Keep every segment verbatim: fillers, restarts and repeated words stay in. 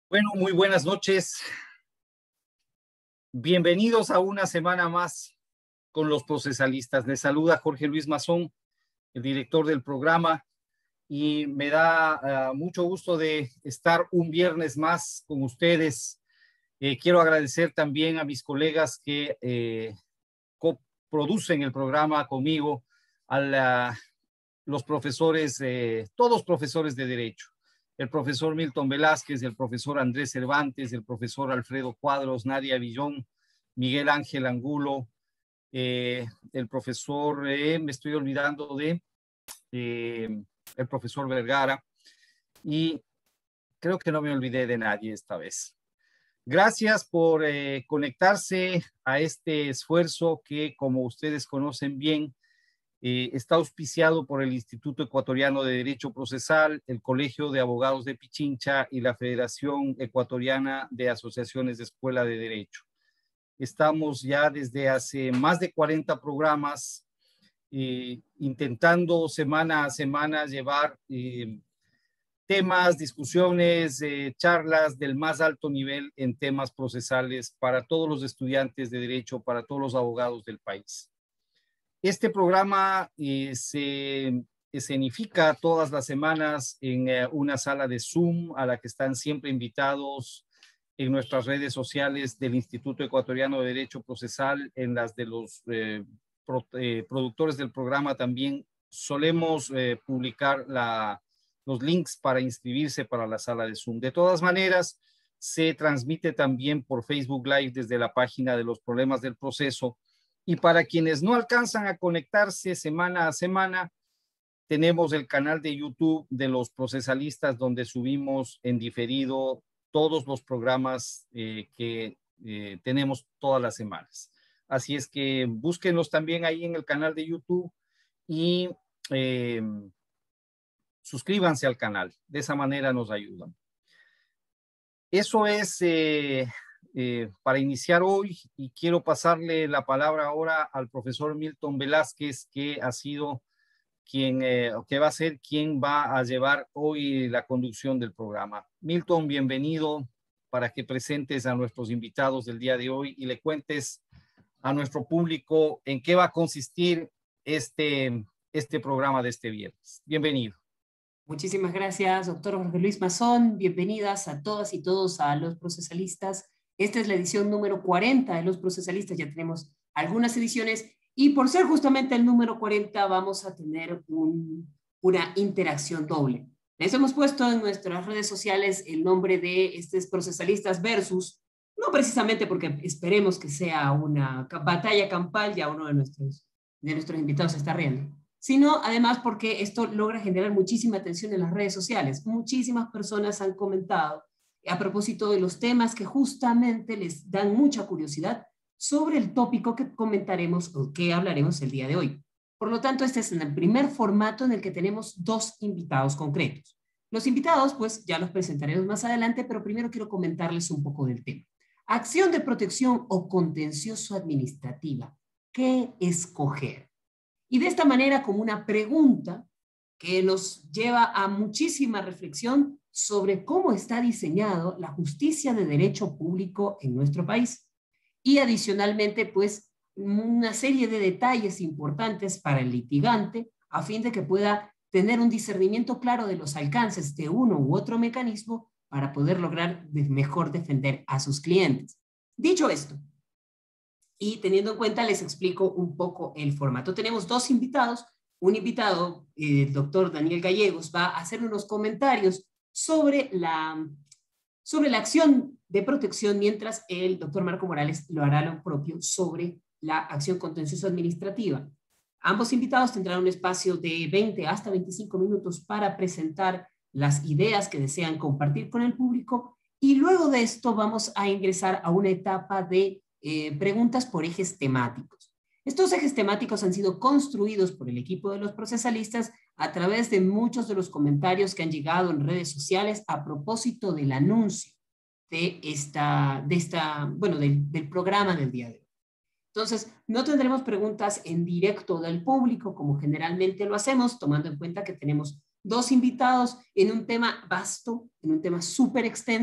Bueno, muy buenas noches. Bienvenidos a una semana más con los procesalistas. Les saluda Jorge Luis Mazón, el director del programa, y me da uh, mucho gusto de estar un viernes más con ustedes. Eh, quiero agradecer también a mis colegas que eh, coproducen el programa conmigo, a la, los profesores, eh, todos profesores de Derecho. El profesor Milton Velázquez, el profesor Andrés Cervantes, el profesor Alfredo Cuadros, Nadia Villón, Miguel Ángel Angulo, eh, el profesor, eh, me estoy olvidando de, eh, el profesor Vergara, y creo que no me olvidé de nadie esta vez. Gracias por eh, conectarse a este esfuerzo que, como ustedes conocen bien, Eh, está auspiciado por el Instituto Ecuatoriano de Derecho Procesal, el Colegio de Abogados de Pichincha y la Federación Ecuatoriana de Asociaciones de Escuela de Derecho. Estamos ya desde hace más de cuarenta programas eh, intentando semana a semana llevar eh, temas, discusiones, eh, charlas del más alto nivel en temas procesales para todos los estudiantes de Derecho, para todos los abogados del país. Este programa eh, se escenifica todas las semanas en eh, una sala de Zoom a la que están siempre invitados en nuestras redes sociales del Instituto Ecuatoriano de Derecho Procesal, en las de los eh, pro, eh, productores del programa también. Solemos eh, publicar la, los links para inscribirse para la sala de Zoom. De todas maneras, se transmite también por Facebook Live desde la página de los problemas del proceso. Y para quienes no alcanzan a conectarse semana a semana, tenemos el canal de YouTube de los procesalistas, donde subimos en diferido todos los programas eh, que eh, tenemos todas las semanas. Así es que búsquenlos también ahí en el canal de YouTube y eh, suscríbanse al canal. De esa manera nos ayudan. Eso es... Eh, Eh, para iniciar hoy, y quiero pasarle la palabra ahora al profesor Milton Velázquez, que ha sido quien, eh, que va a ser quien va a llevar hoy la conducción del programa. Milton, bienvenido, para que presentes a nuestros invitados del día de hoy y le cuentes a nuestro público en qué va a consistir este, este programa de este viernes. Bienvenido. Muchísimas gracias, doctor Jorge Luis Mazón. Bienvenidas a todas y todos a los procesalistas. Esta es la edición número cuarenta de los procesalistas. Ya tenemos algunas ediciones y por ser justamente el número cuarenta vamos a tener un, una interacción doble. Les hemos puesto en nuestras redes sociales el nombre de estos procesalistas versus, no precisamente porque esperemos que sea una batalla campal, ya uno de nuestros, de nuestros invitados se está riendo, sino además porque esto logra generar muchísima atención en las redes sociales. Muchísimas personas han comentado a propósito de los temas que justamente les dan mucha curiosidad sobre el tópico que comentaremos o que hablaremos el día de hoy. Por lo tanto, este es el primer formato en el que tenemos dos invitados concretos. Los invitados, pues, ya los presentaremos más adelante, pero primero quiero comentarles un poco del tema. Acción de protección o contencioso administrativa. ¿Qué escoger? Y de esta manera, como una pregunta que nos lleva a muchísima reflexión sobre cómo está diseñado la justicia de derecho público en nuestro país. Y adicionalmente, pues, una serie de detalles importantes para el litigante a fin de que pueda tener un discernimiento claro de los alcances de uno u otro mecanismo para poder lograr mejor defender a sus clientes. Dicho esto, y teniendo en cuenta, les explico un poco el formato. Tenemos dos invitados. Un invitado, el doctor Daniel Gallegos, va a hacer unos comentarios sobre la, sobre la acción de protección, mientras el doctor Marco Morales lo hará lo propio sobre la acción contencioso administrativa. Ambos invitados tendrán un espacio de veinte hasta veinticinco minutos para presentar las ideas que desean compartir con el público, y luego de esto vamos a ingresar a una etapa de eh, preguntas por ejes temáticos. Estos ejes temáticos han sido construidos por el equipo de los procesalistas a través de muchos de los comentarios que han llegado en redes sociales a propósito del anuncio de esta, de esta bueno, del, del programa del día de hoy. Entonces, no tendremos preguntas en directo del público como generalmente lo hacemos, tomando en cuenta que tenemos dos invitados en un tema vasto, en un tema súper extenso,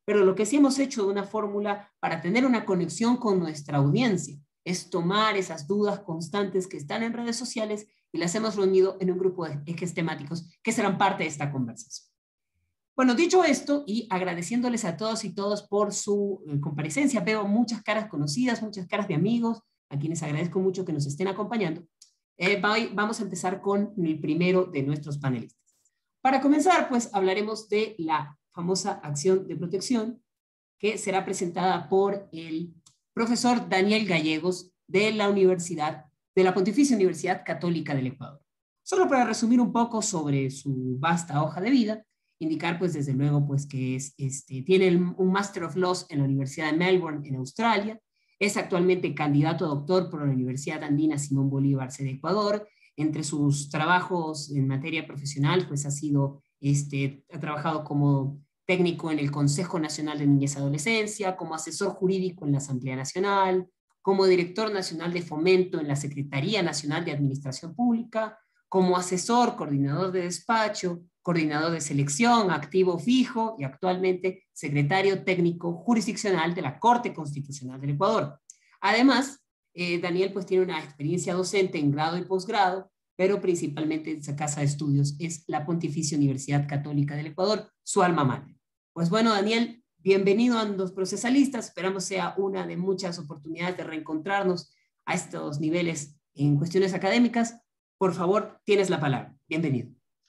pero lo que sí hemos hecho de una fórmula para tener una conexión con nuestra audiencia es tomar esas dudas constantes que están en redes sociales y las hemos reunido en un grupo de ejes temáticos que serán parte de esta conversación. Bueno, dicho esto y agradeciéndoles a todos y todas por su eh, comparecencia, veo muchas caras conocidas, muchas caras de amigos, a quienes agradezco mucho que nos estén acompañando. Eh, vamos a empezar con el primero de nuestros panelistas. Para comenzar, pues hablaremos de la famosa acción de protección que será presentada por el profesor Daniel Gallegos de la Universidad, de la Pontificia Universidad Católica del Ecuador. Solo para resumir un poco sobre su vasta hoja de vida, indicar pues desde luego pues que es, este, tiene el, un Master of Laws en la Universidad de Melbourne en Australia, es actualmente candidato a doctor por la Universidad Andina Simón Bolívar de Ecuador. Entre sus trabajos en materia profesional pues ha sido, este, ha trabajado como técnico en el Consejo Nacional de Niñez y Adolescencia, como asesor jurídico en la Asamblea Nacional, como director nacional de fomento en la Secretaría Nacional de Administración Pública, como asesor, coordinador de despacho, coordinador de selección, activo fijo y actualmente secretario técnico jurisdiccional de la Corte Constitucional del Ecuador. Además, eh, Daniel pues tiene una experiencia docente en grado y posgrado, pero principalmente esa casa de estudios es la Pontificia Universidad Católica del Ecuador, su alma mater. Pues bueno, Daniel, bienvenido a los procesalistas, esperamos sea una de muchas oportunidades de reencontrarnos a estos niveles en cuestiones académicas. Por favor, tienes la palabra. Bienvenido.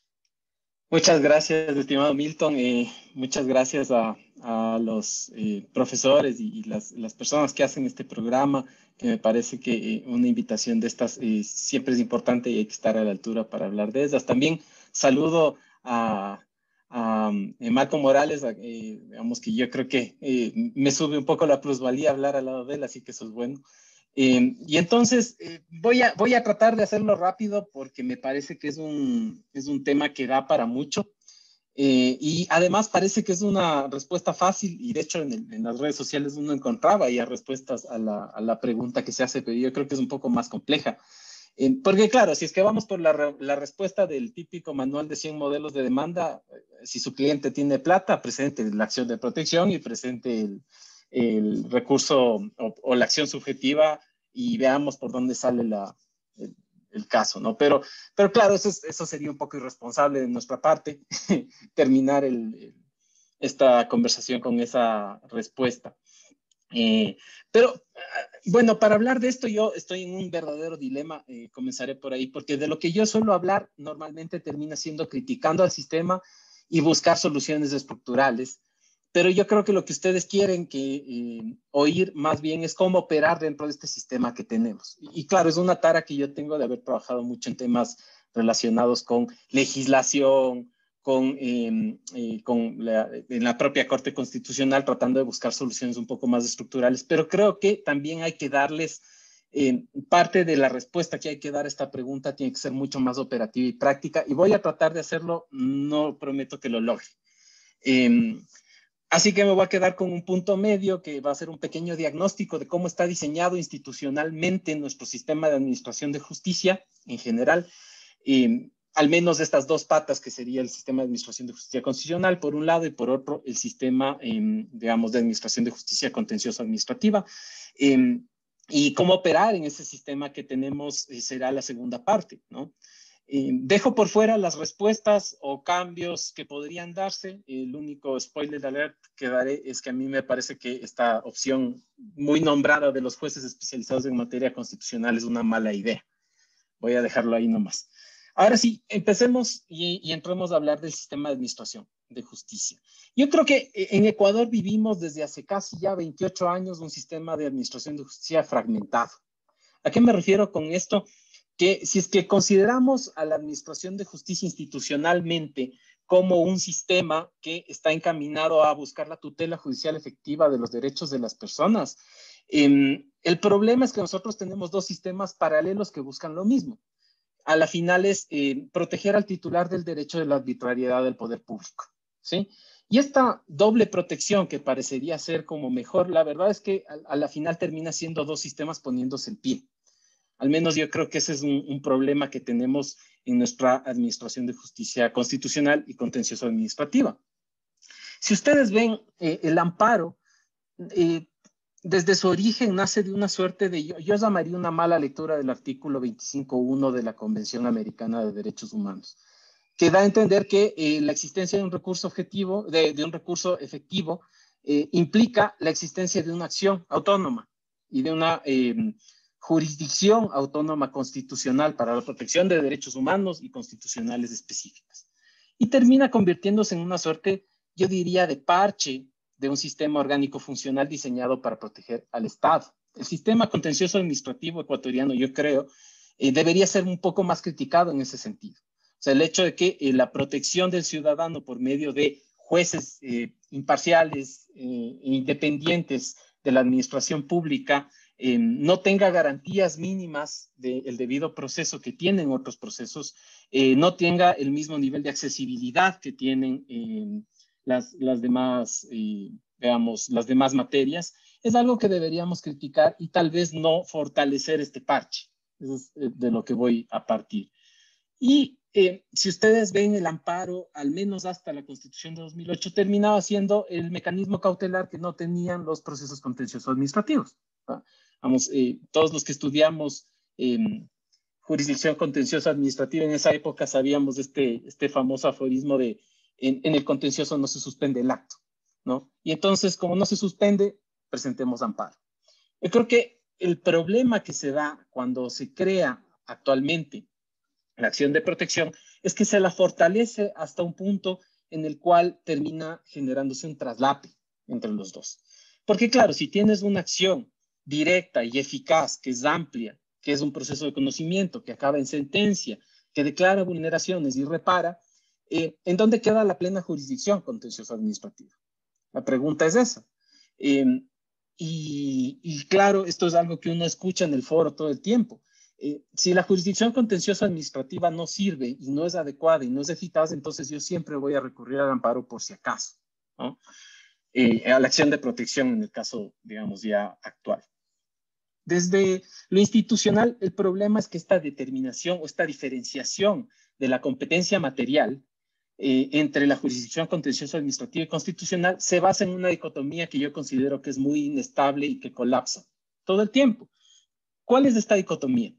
Muchas gracias, estimado Milton. Eh, muchas gracias a, a los eh, profesores y, y las, las personas que hacen este programa, que me parece que eh, una invitación de estas eh, siempre es importante y hay que estar a la altura para hablar de ellas. También saludo a, a, a Marco Morales, a, eh, digamos que yo creo que eh, me sube un poco la plusvalía hablar al lado de él, así que eso es bueno. Eh, y entonces eh, voy, a, voy a tratar de hacerlo rápido porque me parece que es un, es un tema que da para mucho. Eh, y además parece que es una respuesta fácil y de hecho en, el, en las redes sociales uno encontraba ya respuestas a la, a la pregunta que se hace, pero yo creo que es un poco más compleja. Eh, porque claro, si es que vamos por la, la respuesta del típico manual de cien modelos de demanda, eh, si su cliente tiene plata, presente la acción de protección y presente el, el recurso o, o la acción subjetiva y veamos por dónde sale la, el, el caso, ¿no? Pero, pero claro, eso, es, eso sería un poco irresponsable de nuestra parte, terminar el, el, esta conversación con esa respuesta. Eh, pero, bueno, para hablar de esto yo estoy en un verdadero dilema, eh, comenzaré por ahí, porque de lo que yo suelo hablar normalmente termina siendo criticando al sistema y buscar soluciones estructurales. Pero yo creo que lo que ustedes quieren que, eh, oír más bien es cómo operar dentro de este sistema que tenemos. Y, y claro, es una tara que yo tengo de haber trabajado mucho en temas relacionados con legislación, con, eh, eh, con la, en la propia Corte Constitucional, tratando de buscar soluciones un poco más estructurales. Pero creo que también hay que darles eh, parte de la respuesta que hay que dar a esta pregunta, tiene que ser mucho más operativa y práctica. Y voy a tratar de hacerlo, no prometo que lo logre. Eh, Así que me voy a quedar con un punto medio que va a ser un pequeño diagnóstico de cómo está diseñado institucionalmente nuestro sistema de administración de justicia en general, eh, al menos de estas dos patas que sería el sistema de administración de justicia constitucional por un lado y por otro el sistema, eh, digamos, de administración de justicia contencioso administrativa. Eh, y cómo operar en ese sistema que tenemos eh, será la segunda parte, ¿no? Eh, dejo por fuera las respuestas o cambios que podrían darse. El único spoiler alert que daré es que a mí me parece que esta opción muy nombrada de los jueces especializados en materia constitucional es una mala idea. Voy a dejarlo ahí nomás. Ahora sí, empecemos y, y entremos a hablar del sistema de administración de justicia. Yo creo que en Ecuador vivimos desde hace casi ya veintiocho años un sistema de administración de justicia fragmentado. ¿A qué me refiero con esto? Que si es que consideramos a la administración de justicia institucionalmente como un sistema que está encaminado a buscar la tutela judicial efectiva de los derechos de las personas, eh, el problema es que nosotros tenemos dos sistemas paralelos que buscan lo mismo. A la final es eh, proteger al titular del derecho de la arbitrariedad del poder público, ¿sí? Y esta doble protección que parecería ser como mejor, la verdad es que a, a la final termina siendo dos sistemas poniéndose el pie. Al menos yo creo que ese es un, un problema que tenemos en nuestra administración de justicia constitucional y contencioso administrativa. Si ustedes ven, eh, el amparo, eh, desde su origen nace de una suerte de, yo, yo llamaría una mala lectura del artículo veinticinco punto uno de la Convención Americana de Derechos Humanos, que da a entender que eh, la existencia de un recurso objetivo, de, de un recurso efectivo, eh, implica la existencia de una acción autónoma y de una eh, jurisdicción autónoma constitucional para la protección de derechos humanos y constitucionales específicas. Y termina convirtiéndose en una suerte, yo diría, de parche de un sistema orgánico funcional diseñado para proteger al Estado. El sistema contencioso administrativo ecuatoriano, yo creo, eh, debería ser un poco más criticado en ese sentido. O sea, el hecho de que eh, la protección del ciudadano por medio de jueces eh, imparciales e eh, independientes de la administración pública eh, no tenga garantías mínimas del debido proceso que tienen otros procesos, eh, no tenga el mismo nivel de accesibilidad que tienen eh, las, las demás, eh, veamos, las demás materias, es algo que deberíamos criticar y tal vez no fortalecer este parche. Eso es de lo que voy a partir. Y eh, si ustedes ven el amparo, al menos hasta la Constitución de dos mil ocho, terminaba siendo el mecanismo cautelar que no tenían los procesos contenciosos administrativos. ¿Ah? Vamos, eh, todos los que estudiamos eh, jurisdicción contenciosa administrativa en esa época sabíamos de este, este famoso aforismo de en, en el contencioso no se suspende el acto, ¿no? Y entonces, como no se suspende, presentemos amparo. Yo creo que el problema que se da cuando se crea actualmente la acción de protección es que se la fortalece hasta un punto en el cual termina generándose un traslape entre los dos. Porque claro, si tienes una acción directa y eficaz, que es amplia, que es un proceso de conocimiento, que acaba en sentencia, que declara vulneraciones y repara, eh, ¿en dónde queda la plena jurisdicción contenciosa administrativa? La pregunta es esa. Eh, y, y claro, esto es algo que uno escucha en el foro todo el tiempo. Eh, si la jurisdicción contenciosa administrativa no sirve y no es adecuada y no es eficaz, entonces yo siempre voy a recurrir al amparo por si acaso, ¿no? Eh, a la acción de protección en el caso, digamos, ya actual. Desde lo institucional, el problema es que esta determinación o esta diferenciación de la competencia material eh, entre la jurisdicción contenciosa administrativa y constitucional se basa en una dicotomía que yo considero que es muy inestable y que colapsa todo el tiempo. ¿Cuál es esta dicotomía?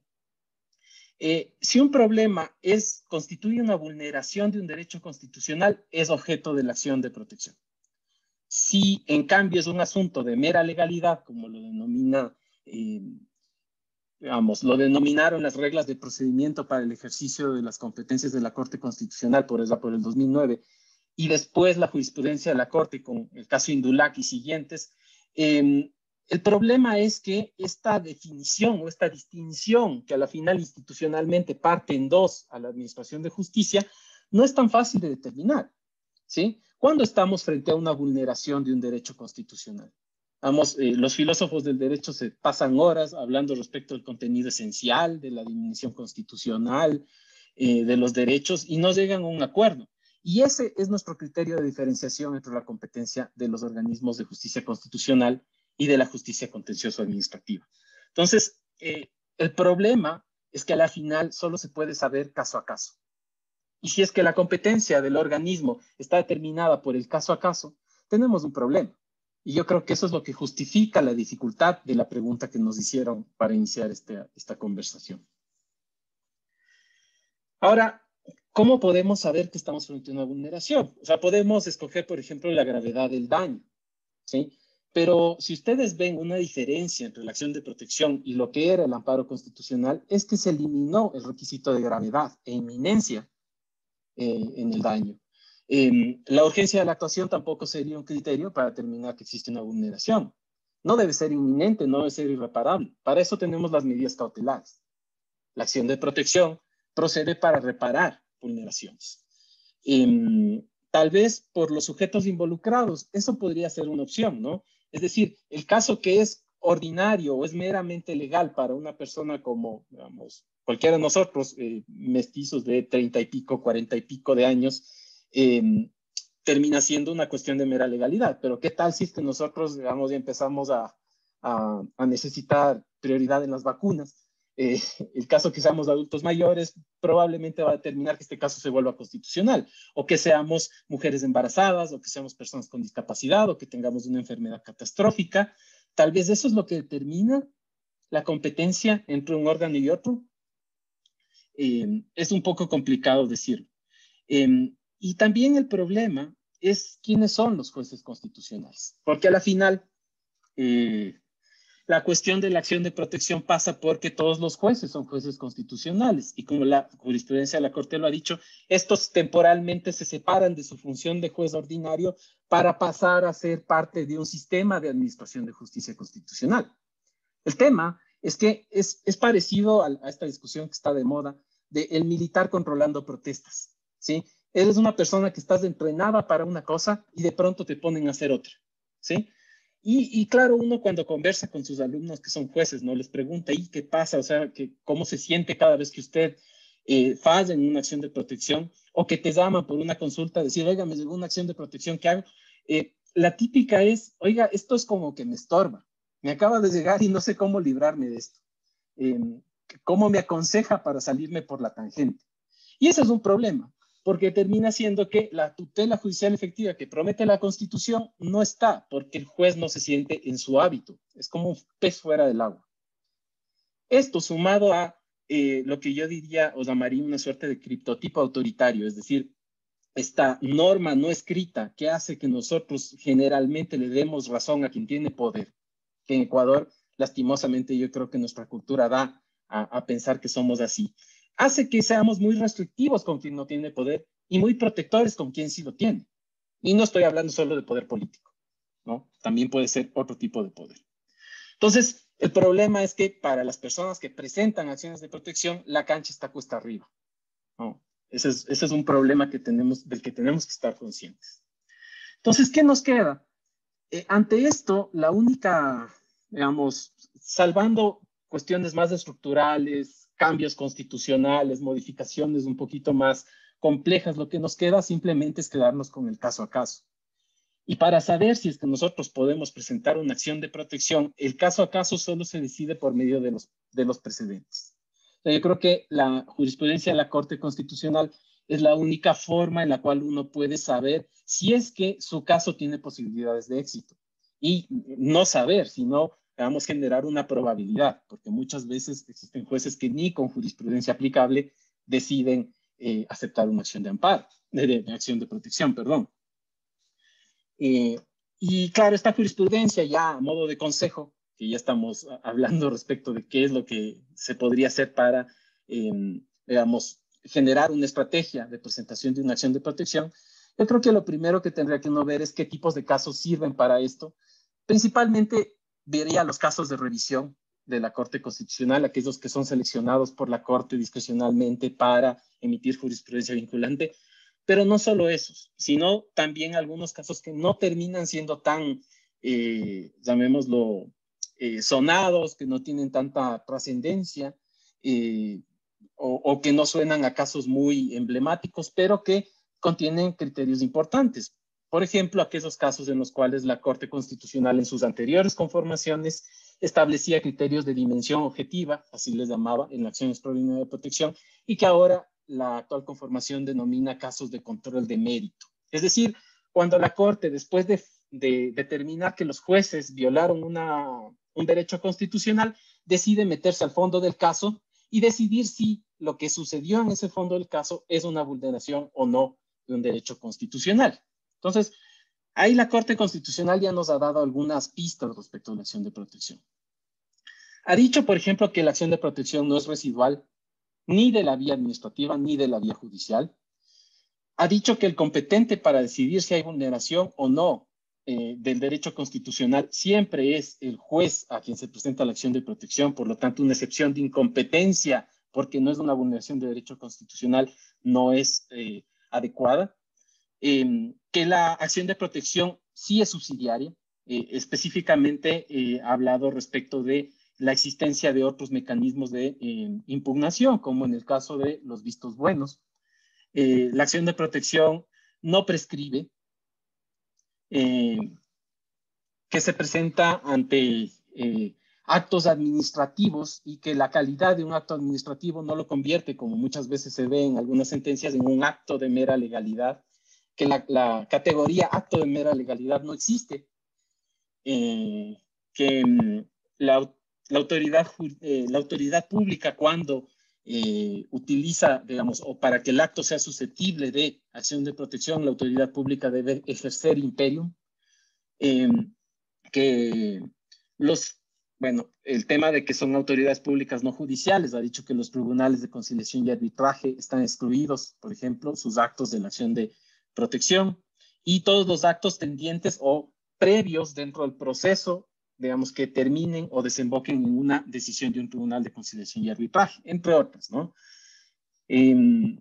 Eh, si un problema es, constituye una vulneración de un derecho constitucional, es objeto de la acción de protección. Si, en cambio, es un asunto de mera legalidad, como lo denomina, eh, digamos, lo denominaron las reglas de procedimiento para el ejercicio de las competencias de la Corte Constitucional, por esa, por el dos mil nueve, y después la jurisprudencia de la Corte con el caso Indulac y siguientes, eh, el problema es que esta definición o esta distinción que a la final institucionalmente parte en dos a la administración de justicia no es tan fácil de determinar, ¿sí? ¿Cuándo estamos frente a una vulneración de un derecho constitucional? Vamos, eh, los filósofos del derecho se pasan horas hablando respecto al contenido esencial de la dimensión constitucional, eh, de los derechos y no llegan a un acuerdo. Y ese es nuestro criterio de diferenciación entre la competencia de los organismos de justicia constitucional y de la justicia contencioso administrativa. Entonces, eh, el problema es que a la final solo se puede saber caso a caso. Y si es que la competencia del organismo está determinada por el caso a caso, tenemos un problema. Y yo creo que eso es lo que justifica la dificultad de la pregunta que nos hicieron para iniciar este, esta conversación. Ahora, ¿cómo podemos saber que estamos frente a una vulneración? O sea, podemos escoger, por ejemplo, la gravedad del daño, ¿sí? Pero si ustedes ven una diferencia entre la acción de protección y lo que era el amparo constitucional, es que se eliminó el requisito de gravedad e inminencia eh, en el daño. Eh, la urgencia de la actuación tampoco sería un criterio para determinar que existe una vulneración. No debe ser inminente, no debe ser irreparable. Para eso tenemos las medidas cautelares. La acción de protección procede para reparar vulneraciones. Eh, tal vez por los sujetos involucrados, eso podría ser una opción, ¿no? Es decir, el caso que es ordinario o es meramente legal para una persona como, digamos, cualquiera de nosotros, eh, mestizos de treinta y pico, cuarenta y pico de años, eh, termina siendo una cuestión de mera legalidad. Pero ¿qué tal si es que nosotros, digamos, ya empezamos a, a, a necesitar prioridad en las vacunas? eh, el caso que seamos adultos mayores probablemente va a determinar que este caso se vuelva constitucional, o que seamos mujeres embarazadas, o que seamos personas con discapacidad, o que tengamos una enfermedad catastrófica. Tal vez eso es lo que determina la competencia entre un órgano y otro. Eh, es un poco complicado decirlo. Eh, y también el problema es quiénes son los jueces constitucionales, porque a la final eh, la cuestión de la acción de protección pasa porque todos los jueces son jueces constitucionales, y como la jurisprudencia de la Corte lo ha dicho, estos temporalmente se separan de su función de juez ordinario para pasar a ser parte de un sistema de administración de justicia constitucional. El tema es que es, es parecido a, a esta discusión que está de moda de el militar controlando protestas, ¿sí? Eres una persona que estás entrenada para una cosa y de pronto te ponen a hacer otra, ¿sí? Y, y claro, uno cuando conversa con sus alumnos que son jueces, ¿no? Les pregunta, ¿y qué pasa? O sea, que, ¿cómo se siente cada vez que usted eh, falla en una acción de protección? O que te llaman por una consulta, decir, oiga, me llegó una acción de protección, ¿qué hago? Eh, la típica es, oiga, esto es como que me estorba. Me acaba de llegar y no sé cómo librarme de esto. Eh, ¿Cómo me aconseja para salirme por la tangente? Y ese es un problema, porque termina siendo que la tutela judicial efectiva que promete la Constitución no está, porque el juez no se siente en su hábito. Es como un pez fuera del agua. Esto sumado a eh, lo que yo diría o llamaría una suerte de criptotipo autoritario, es decir, esta norma no escrita que hace que nosotros generalmente le demos razón a quien tiene poder, que en Ecuador, lastimosamente, yo creo que nuestra cultura da a, a pensar que somos así, hace que seamos muy restrictivos con quien no tiene poder y muy protectores con quien sí lo tiene. Y no estoy hablando solo de poder político, ¿no? También puede ser otro tipo de poder. Entonces, el problema es que para las personas que presentan acciones de protección, la cancha está cuesta arriba, ¿no? Ese es, ese es un problema que tenemos, del que tenemos que estar conscientes. Entonces, ¿qué nos queda? Eh, ante esto, la única, digamos, salvando cuestiones más estructurales, cambios constitucionales, modificaciones un poquito más complejas, lo que nos queda simplemente es quedarnos con el caso a caso. Y para saber si es que nosotros podemos presentar una acción de protección, el caso a caso solo se decide por medio de los, de los precedentes. Yo creo que la jurisprudencia de la Corte Constitucional es la única forma en la cual uno puede saber si es que su caso tiene posibilidades de éxito. Y no saber, sino, digamos, generar una probabilidad, porque muchas veces existen jueces que ni con jurisprudencia aplicable deciden eh, aceptar una acción de amparo, de, de, de acción de protección, perdón. Eh, y claro, esta jurisprudencia ya a modo de consejo, que ya estamos hablando respecto de qué es lo que se podría hacer para, eh, digamos, generar una estrategia de presentación de una acción de protección. Yo creo que lo primero que tendría que uno ver es qué tipos de casos sirven para esto. Principalmente vería los casos de revisión de la Corte Constitucional, aquellos que son seleccionados por la Corte discrecionalmente para emitir jurisprudencia vinculante. Pero no solo esos, sino también algunos casos que no terminan siendo tan, eh, llamémoslo, eh, sonados, que no tienen tanta trascendencia, eh, o, o que no suenan a casos muy emblemáticos, pero que contienen criterios importantes. Por ejemplo, aquellos casos en los cuales la Corte Constitucional en sus anteriores conformaciones establecía criterios de dimensión objetiva, así les llamaba en la acción extraordinaria de protección, y que ahora la actual conformación denomina casos de control de mérito. Es decir, cuando la Corte, después de, de determinar que los jueces violaron una, un derecho constitucional, decide meterse al fondo del caso y decidir si lo que sucedió en ese fondo del caso es una vulneración o no de un derecho constitucional. Entonces, ahí la Corte Constitucional ya nos ha dado algunas pistas respecto a la acción de protección. Ha dicho, por ejemplo, que la acción de protección no es residual, ni de la vía administrativa, ni de la vía judicial. Ha dicho que el competente para decidir si hay vulneración o no eh, del derecho constitucional siempre es el juez a quien se presenta la acción de protección, por lo tanto, una excepción de incompetencia, porque no es una vulneración de derecho constitucional, no es eh, adecuada. Eh, que la acción de protección sí es subsidiaria, eh, específicamente eh, ha hablado respecto de la existencia de otros mecanismos de eh, impugnación, como en el caso de los vistos buenos. Eh, la acción de protección no prescribe, eh, que se presenta ante, eh, actos administrativos y que la calidad de un acto administrativo no lo convierte, como muchas veces se ve en algunas sentencias, en un acto de mera legalidad, que la, la categoría acto de mera legalidad no existe, eh, que mm, la, la, autoridad, eh, la autoridad pública cuando eh, utiliza, digamos, o para que el acto sea susceptible de acción de protección, la autoridad pública debe ejercer imperium, eh, que los, bueno, el tema de que son autoridades públicas no judiciales, ha dicho que los tribunales de conciliación y arbitraje están excluidos, por ejemplo, sus actos de la acción de protección y todos los actos tendientes o previos dentro del proceso, digamos, que terminen o desemboquen en una decisión de un tribunal de conciliación y arbitraje, entre otras, ¿no? Eh,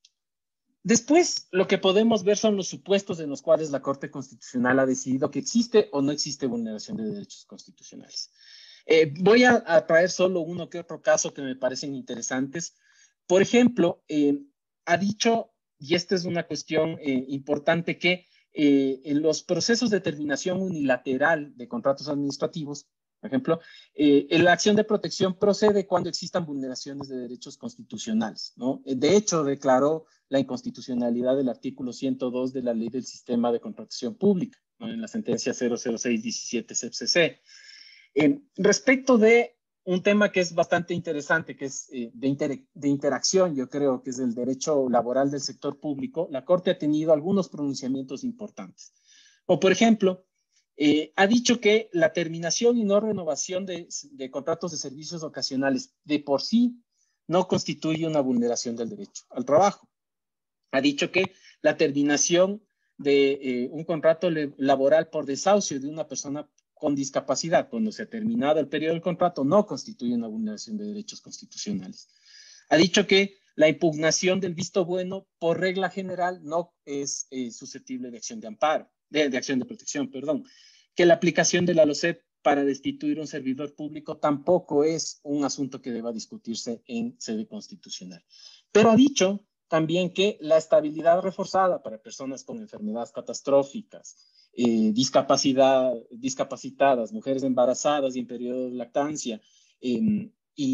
Después, lo que podemos ver son los supuestos en los cuales la Corte Constitucional ha decidido que existe o no existe vulneración de derechos constitucionales. Eh, voy a, a traer solo uno que otro caso que me parecen interesantes. Por ejemplo, eh, ha dicho, y esta es una cuestión eh, importante, que eh, en los procesos de terminación unilateral de contratos administrativos, por ejemplo, eh, la acción de protección procede cuando existan vulneraciones de derechos constitucionales, ¿no? De hecho, declaró la inconstitucionalidad del artículo ciento dos de la Ley del Sistema de Contratación Pública, ¿no? En la sentencia cero cero seis diecisiete C E P C C. Eh, respecto de un tema que es bastante interesante, que es eh, de, inter de interacción, yo creo que es el derecho laboral del sector público, la Corte ha tenido algunos pronunciamientos importantes. O, por ejemplo, Eh, ha dicho que la terminación y no renovación de, de contratos de servicios ocasionales de por sí no constituye una vulneración del derecho al trabajo. Ha dicho que la terminación de eh, un contrato laboral por desahucio de una persona con discapacidad, cuando se ha terminado el periodo del contrato, no constituye una vulneración de derechos constitucionales. Ha dicho que la impugnación del visto bueno, por regla general, no es eh, susceptible de acción de amparo, de, de acción de protección, perdón. Que la aplicación de la LOCEP para destituir un servidor público tampoco es un asunto que deba discutirse en sede constitucional. Pero ha dicho también que la estabilidad reforzada para personas con enfermedades catastróficas, eh, discapacidad, discapacitadas, mujeres embarazadas y en periodo de lactancia, eh,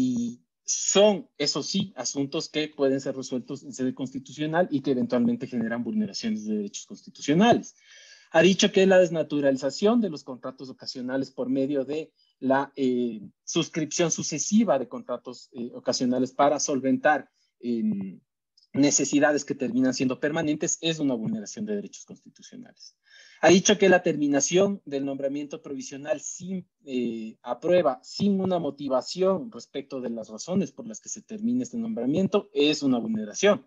y son, eso sí, asuntos que pueden ser resueltos en sede constitucional y que eventualmente generan vulneraciones de derechos constitucionales. Ha dicho que la desnaturalización de los contratos ocasionales por medio de la eh, suscripción sucesiva de contratos eh, ocasionales para solventar eh, necesidades que terminan siendo permanentes es una vulneración de derechos constitucionales. Ha dicho que la terminación del nombramiento provisional sin eh, aprueba, sin una motivación respecto de las razones por las que se termina este nombramiento, es una vulneración.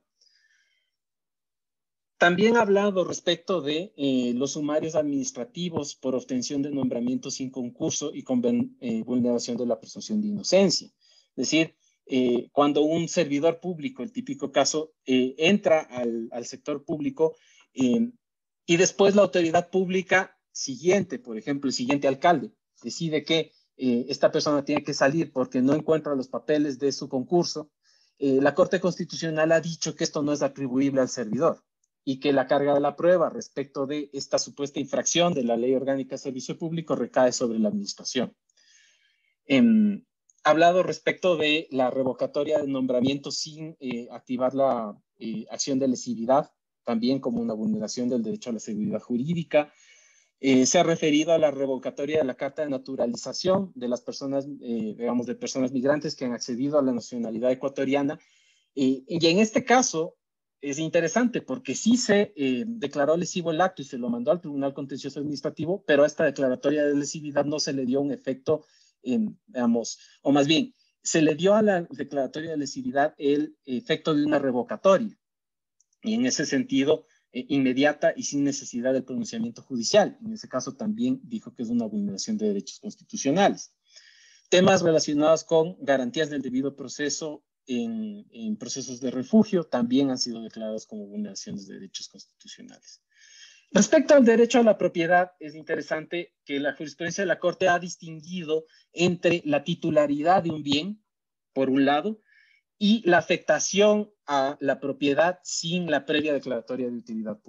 También ha hablado respecto de eh, los sumarios administrativos por obtención de nombramientos sin concurso y con eh, vulneración de la presunción de inocencia. Es decir, eh, cuando un servidor público, el típico caso, eh, entra al, al sector público eh, y después la autoridad pública siguiente, por ejemplo, el siguiente alcalde, decide que eh, esta persona tiene que salir porque no encuentra los papeles de su concurso, eh, la Corte Constitucional ha dicho que esto no es atribuible al servidor y que la carga de la prueba respecto de esta supuesta infracción de la Ley Orgánica de Servicio Público recae sobre la administración. Eh, ha hablado respecto de la revocatoria de nombramiento sin eh, activar la eh, acción de lesividad, también como una vulneración del derecho a la seguridad jurídica. Eh, se ha referido a la revocatoria de la carta de naturalización de las personas, eh, digamos, de personas migrantes que han accedido a la nacionalidad ecuatoriana. Eh, y en este caso, es interesante porque sí se eh, declaró lesivo el acto y se lo mandó al Tribunal Contencioso Administrativo, pero a esta declaratoria de lesividad no se le dio un efecto, eh, digamos, o más bien, se le dio a la declaratoria de lesividad el efecto de una revocatoria. Y en ese sentido, eh, inmediata y sin necesidad del pronunciamiento judicial. En ese caso también dijo que es una vulneración de derechos constitucionales. Temas relacionados con garantías del debido proceso En, en procesos de refugio también han sido declarados como vulneraciones de derechos constitucionales. Respecto al derecho a la propiedad, es interesante que la jurisprudencia de la Corte ha distinguido entre la titularidad de un bien, por un lado, y la afectación a la propiedad sin la previa declaratoria de utilidad pública.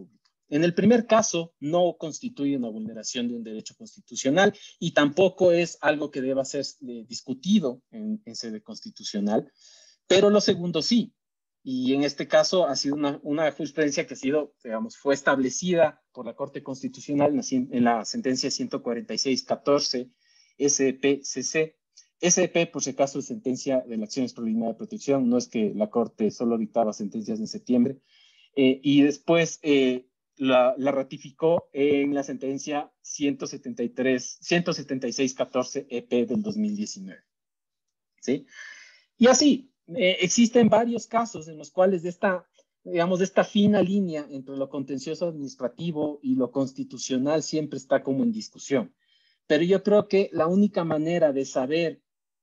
En el primer caso, no constituye una vulneración de un derecho constitucional y tampoco es algo que deba ser eh, discutido en, en sede constitucional, pero lo segundo sí. Y en este caso ha sido una, una jurisprudencia que ha sido, digamos, fue establecida por la Corte Constitucional en la, en la sentencia ciento cuarenta y seis catorce S E P C C. S E P, por si acaso, es sentencia de la acción extraordinaria de protección, no es que la Corte solo dictaba sentencias en septiembre. Eh, y después eh, la, la ratificó en la sentencia ciento setenta y tres, ciento setenta y seis catorce E P del dos mil diecinueve. ¿Sí? Y así, eh, existen varios casos en los cuales de esta, digamos, de esta fina línea entre lo contencioso administrativo y lo constitucional siempre está como en discusión. Pero yo creo que la única manera de saber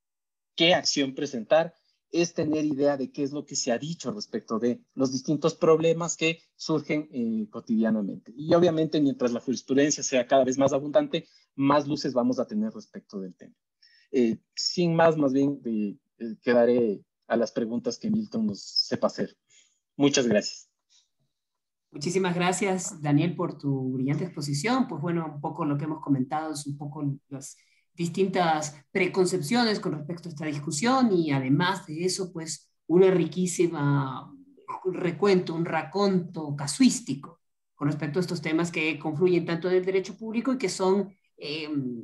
qué acción presentar es tener idea de qué es lo que se ha dicho respecto de los distintos problemas que surgen eh, cotidianamente. Y obviamente, mientras la jurisprudencia sea cada vez más abundante, más luces vamos a tener respecto del tema. Eh, sin más, más bien, eh, eh, quedaré a las preguntas que Milton nos sepa hacer. Muchas gracias. Muchísimas gracias, Daniel, por tu brillante exposición. Pues bueno, un poco lo que hemos comentado es un poco las distintas preconcepciones con respecto a esta discusión y además de eso, pues una riquísima recuento, un raconto casuístico con respecto a estos temas que confluyen tanto en el derecho público y que son, eh,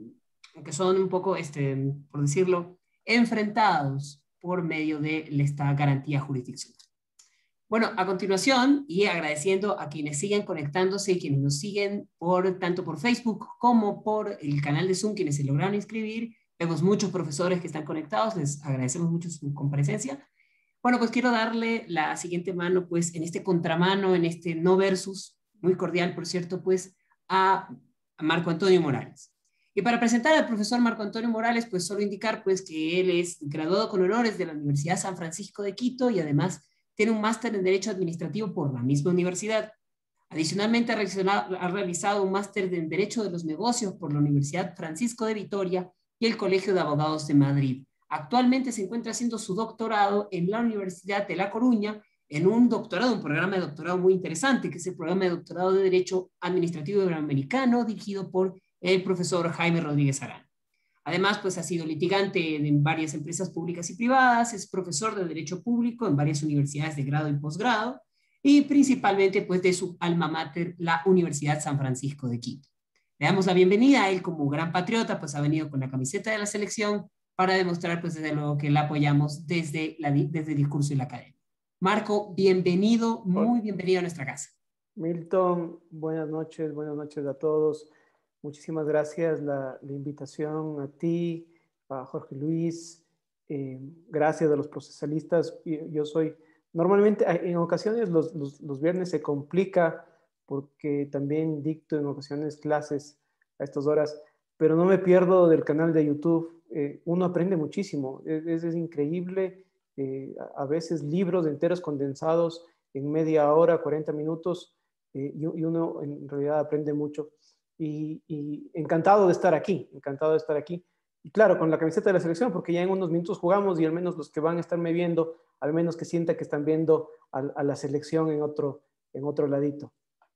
que son un poco, este, por decirlo, enfrentados por medio de esta garantía jurisdiccional. Bueno, a continuación, y agradeciendo a quienes siguen conectándose y quienes nos siguen por, tanto por Facebook como por el canal de Zoom, quienes se lograron inscribir, vemos muchos profesores que están conectados, les agradecemos mucho su comparecencia. Bueno, pues quiero darle la siguiente mano, pues en este contramano, en este no versus, muy cordial, por cierto, pues a, a Marco Antonio Morales. Y para presentar al profesor Marco Antonio Morales, pues solo indicar pues que él es graduado con honores de la Universidad San Francisco de Quito y además tiene un máster en Derecho Administrativo por la misma universidad. Adicionalmente, ha realizado un máster en Derecho de los Negocios por la Universidad Francisco de Vitoria y el Colegio de Abogados de Madrid. Actualmente se encuentra haciendo su doctorado en la Universidad de La Coruña, en un doctorado, un programa de doctorado muy interesante, que es el programa de doctorado de Derecho Administrativo Iberoamericano, dirigido por el profesor Jaime Rodríguez Arana. Además, pues ha sido litigante en varias empresas públicas y privadas, es profesor de Derecho Público en varias universidades de grado y posgrado, y principalmente pues de su alma mater, la Universidad San Francisco de Quito. Le damos la bienvenida a él como gran patriota, pues ha venido con la camiseta de la selección para demostrar pues desde luego que la apoyamos desde, la, desde el discurso y la academia. Marco, bienvenido, muy bienvenido a nuestra casa. Milton, buenas noches, buenas noches a todos. Muchísimas gracias la, la invitación a ti, a Jorge Luis. Eh, gracias a los procesalistas. Yo, yo soy, normalmente en ocasiones los, los, los viernes se complica porque también dicto en ocasiones clases a estas horas, pero no me pierdo del canal de YouTube. Eh, uno aprende muchísimo, es, es increíble. Eh, a, a veces libros enteros condensados en media hora, cuarenta minutos, eh, y, y uno en realidad aprende mucho. Y, y encantado de estar aquí, encantado de estar aquí. Y claro, con la camiseta de la selección, porque ya en unos minutos jugamos y al menos los que van a estarme viendo, al menos que sienta que están viendo a, a la selección en otro, en otro ladito.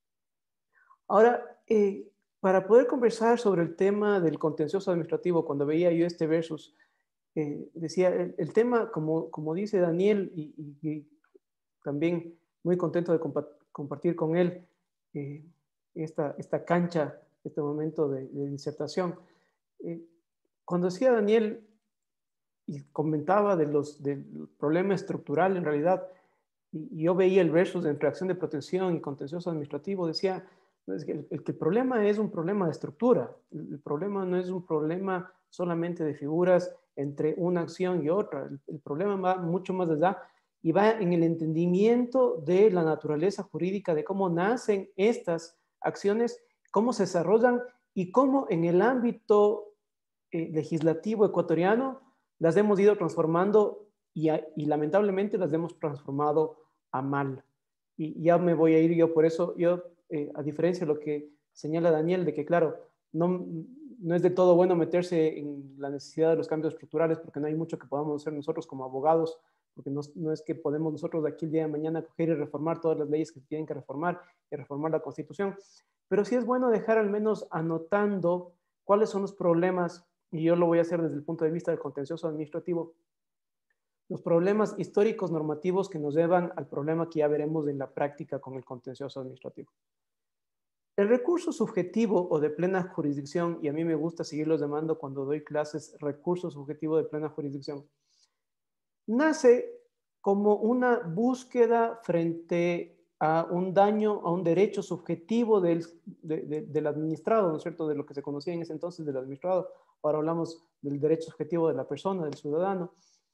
Ahora, eh, para poder conversar sobre el tema del contencioso administrativo, cuando veía yo este versus, eh, decía, el, el tema, como, como dice Daniel, y, y, y también muy contento de compa compartir con él eh, esta, esta cancha, este momento de, de disertación. Eh, cuando decía Daniel y comentaba de los, del problema estructural en realidad, y, y yo veía el versus entre acción de protección y contencioso administrativo, decía es que el, el, que el problema es un problema de estructura, el, el problema no es un problema solamente de figuras entre una acción y otra, el, el problema va mucho más allá y va en el entendimiento de la naturaleza jurídica, de cómo nacen estas acciones, cómo se desarrollan y cómo en el ámbito eh, legislativo ecuatoriano las hemos ido transformando y, a, y lamentablemente las hemos transformado a mal. Y ya me voy a ir yo por eso, yo, eh, a diferencia de lo que señala Daniel, de que claro, no, no es de todo bueno meterse en la necesidad de los cambios estructurales porque no hay mucho que podamos hacer nosotros como abogados, porque no, no es que podemos nosotros de aquí el día de mañana coger y reformar todas las leyes que se tienen que reformar y reformar la Constitución, pero sí es bueno dejar al menos anotando cuáles son los problemas, y yo lo voy a hacer desde el punto de vista del contencioso administrativo, los problemas históricos normativos que nos llevan al problema que ya veremos en la práctica con el contencioso administrativo. El recurso subjetivo o de plena jurisdicción, y a mí me gusta seguirlos llamando cuando doy clases recurso subjetivo de plena jurisdicción, nace como una búsqueda frente a un daño, a un derecho subjetivo del, de, de, del administrado, ¿no es cierto?, de lo que se conocía en ese entonces del administrado. Ahora hablamos del derecho subjetivo de la persona, del ciudadano,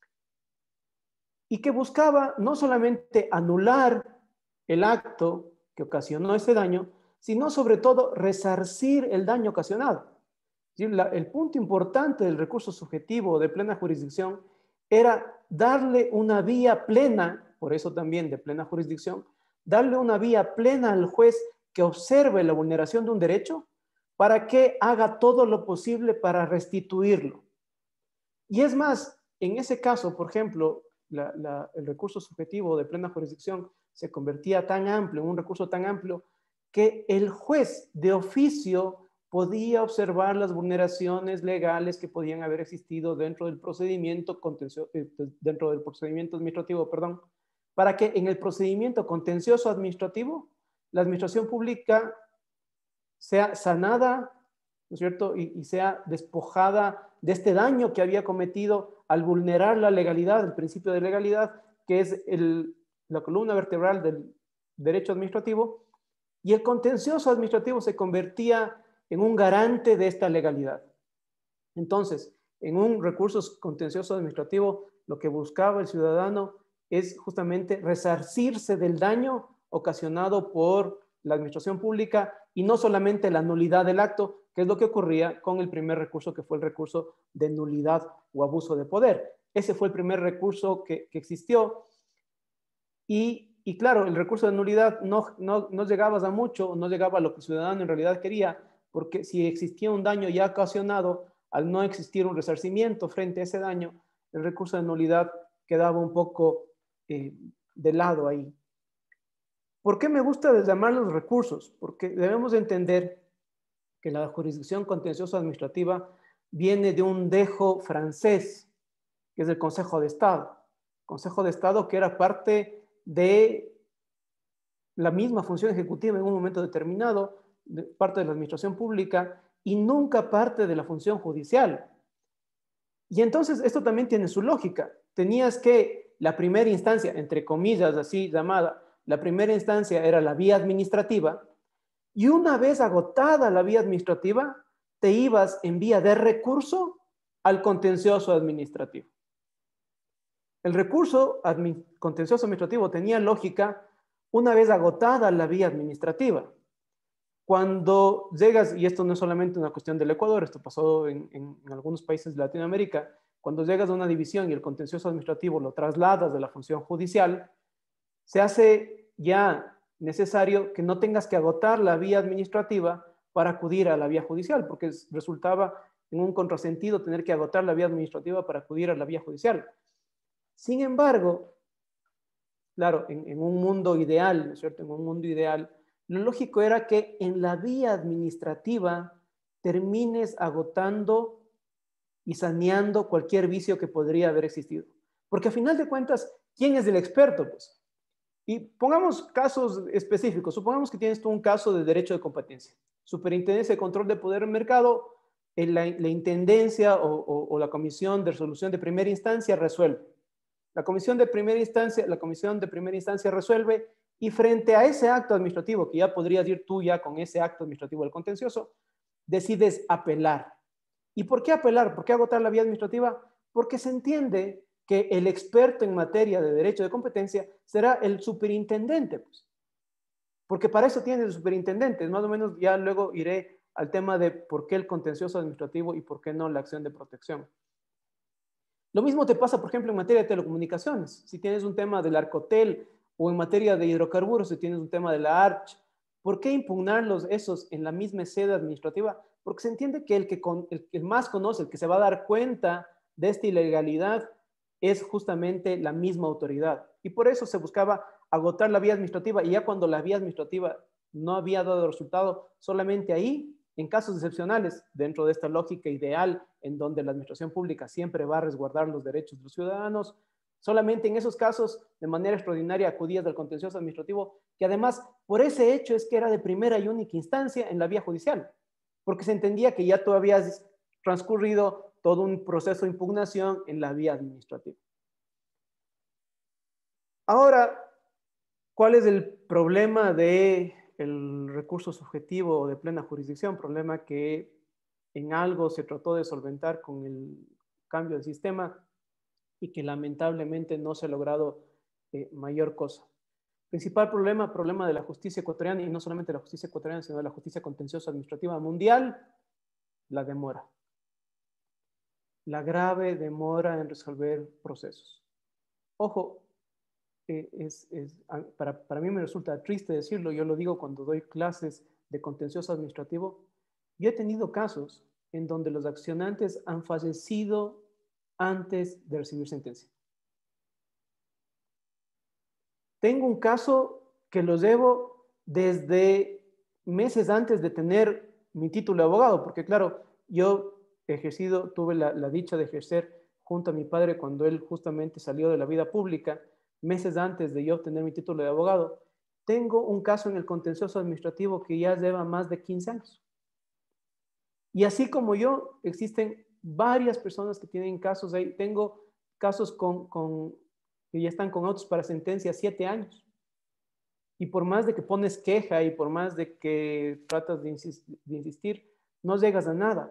y que buscaba no solamente anular el acto que ocasionó ese daño, sino sobre todo resarcir el daño ocasionado. El punto importante del recurso subjetivo de plena jurisdicción era darle una vía plena, por eso también de plena jurisdicción, darle una vía plena al juez que observe la vulneración de un derecho para que haga todo lo posible para restituirlo. Y es más, en ese caso, por ejemplo, la, la, el recurso subjetivo de plena jurisdicción se convertía tan amplio, en un recurso tan amplio, que el juez de oficio podía observar las vulneraciones legales que podían haber existido dentro del procedimiento contencioso, dentro del procedimiento administrativo, perdón, para que en el procedimiento contencioso administrativo la administración pública sea sanada, ¿no es cierto?, y, y sea despojada de este daño que había cometido al vulnerar la legalidad, el principio de legalidad, que es el, la columna vertebral del derecho administrativo, y el contencioso administrativo se convertía en un garante de esta legalidad. Entonces, en un recurso contencioso administrativo, lo que buscaba el ciudadano es justamente resarcirse del daño ocasionado por la administración pública y no solamente la nulidad del acto, que es lo que ocurría con el primer recurso, que fue el recurso de nulidad o abuso de poder. Ese fue el primer recurso que, que existió. Y, y claro, el recurso de nulidad no, no, no llegaba a mucho, no llegaba a lo que el ciudadano en realidad quería, porque si existía un daño ya ocasionado, al no existir un resarcimiento frente a ese daño, el recurso de nulidad quedaba un poco eh, de lado ahí. ¿Por qué me gusta llamar los recursos? Porque debemos entender que la jurisdicción contencioso administrativa viene de un dejo francés, que es el Consejo de Estado. Consejo de Estado que era parte de la misma función ejecutiva en un momento determinado, de parte de la administración pública y nunca parte de la función judicial. Y entonces esto también tiene su lógica. Tenías que la primera instancia, entre comillas así llamada, la primera instancia era la vía administrativa, y una vez agotada la vía administrativa, te ibas en vía de recurso al contencioso administrativo. El recurso admi- contencioso administrativo tenía lógica una vez agotada la vía administrativa. Cuando llegas, y esto no es solamente una cuestión del Ecuador, esto pasó en, en, en algunos países de Latinoamérica, cuando llegas a una división y el contencioso administrativo lo trasladas de la función judicial, se hace ya necesario que no tengas que agotar la vía administrativa para acudir a la vía judicial, porque resultaba en un contrasentido tener que agotar la vía administrativa para acudir a la vía judicial. Sin embargo, claro, en, en un mundo ideal, ¿no es cierto? En un mundo ideal, lo lógico era que en la vía administrativa termines agotando y saneando cualquier vicio que podría haber existido. Porque a final de cuentas, ¿quién es el experto? Pues? Y pongamos casos específicos. Supongamos que tienes tú un caso de derecho de competencia. Superintendencia de Control de Poder en Mercado, la, la Intendencia o, o, o la Comisión de Resolución de Primera Instancia resuelve. La comisión de primera instancia, la comisión de primera instancia resuelve y frente a ese acto administrativo, que ya podrías ir tú ya con ese acto administrativo del contencioso, decides apelar. ¿Y por qué apelar? ¿Por qué agotar la vía administrativa? Porque se entiende que el experto en materia de derecho de competencia será el superintendente, pues. Porque para eso tienes el superintendente. Más o menos ya luego iré al tema de por qué el contencioso administrativo y por qué no la acción de protección. Lo mismo te pasa, por ejemplo, en materia de telecomunicaciones. Si tienes un tema del Arcotel o en materia de hidrocarburos, si tienes un tema de la ARCH, ¿por qué impugnarlos esos en la misma sede administrativa? Porque se entiende que el que, con, el que más conoce, el que se va a dar cuenta de esta ilegalidad, es justamente la misma autoridad. Y por eso se buscaba agotar la vía administrativa, y ya cuando la vía administrativa no había dado resultado, solamente ahí, en casos excepcionales, dentro de esta lógica ideal en donde la administración pública siempre va a resguardar los derechos de los ciudadanos, solamente en esos casos, de manera extraordinaria, acudías del contencioso administrativo, que además, por ese hecho es que era de primera y única instancia en la vía judicial, porque se entendía que ya tú habías transcurrido todo un proceso de impugnación en la vía administrativa. Ahora, ¿cuál es el problema del recurso subjetivo de plena jurisdicción? Problema que en algo se trató de solventar con el cambio de sistema y que lamentablemente no se ha logrado eh, mayor cosa. Principal problema, problema de la justicia ecuatoriana, y no solamente de la justicia ecuatoriana, sino de la justicia contenciosa administrativa mundial, la demora. La grave demora en resolver procesos. Ojo, eh, es, es, para, para mí me resulta triste decirlo, yo lo digo cuando doy clases de contencioso administrativo. Yo he tenido casos en donde los accionantes han fallecido antes de recibir sentencia. Tengo un caso que lo llevo desde meses antes de tener mi título de abogado, porque claro, yo he ejercido, tuve la, la dicha de ejercer junto a mi padre cuando él justamente salió de la vida pública, meses antes de yo obtener mi título de abogado. Tengo un caso en el contencioso administrativo que ya lleva más de quince años. Y así como yo, existen varias personas que tienen casos ahí. Tengo casos con, con, que ya están con autos para sentencia siete años. Y por más de que pones queja y por más de que tratas de, insist, de insistir, no llegas a nada.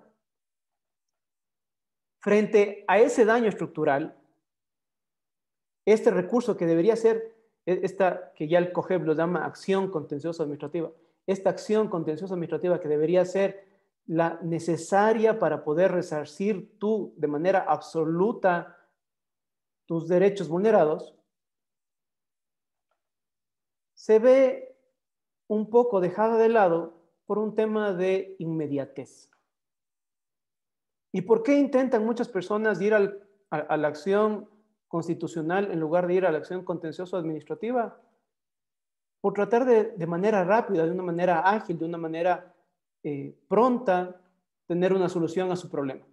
Frente a ese daño estructural, este recurso que debería ser, esta que ya el COGEB lo llama acción contenciosa administrativa, esta acción contenciosa administrativa que debería ser la necesaria para poder resarcir tú de manera absoluta tus derechos vulnerados, se ve un poco dejada de lado por un tema de inmediatez. ¿Y por qué intentan muchas personas ir al, a, a la acción constitucional en lugar de ir a la acción contenciosa administrativa? Por tratar de, de manera rápida, de una manera ágil, de una manera eh, pronta, tener una solución a su problema.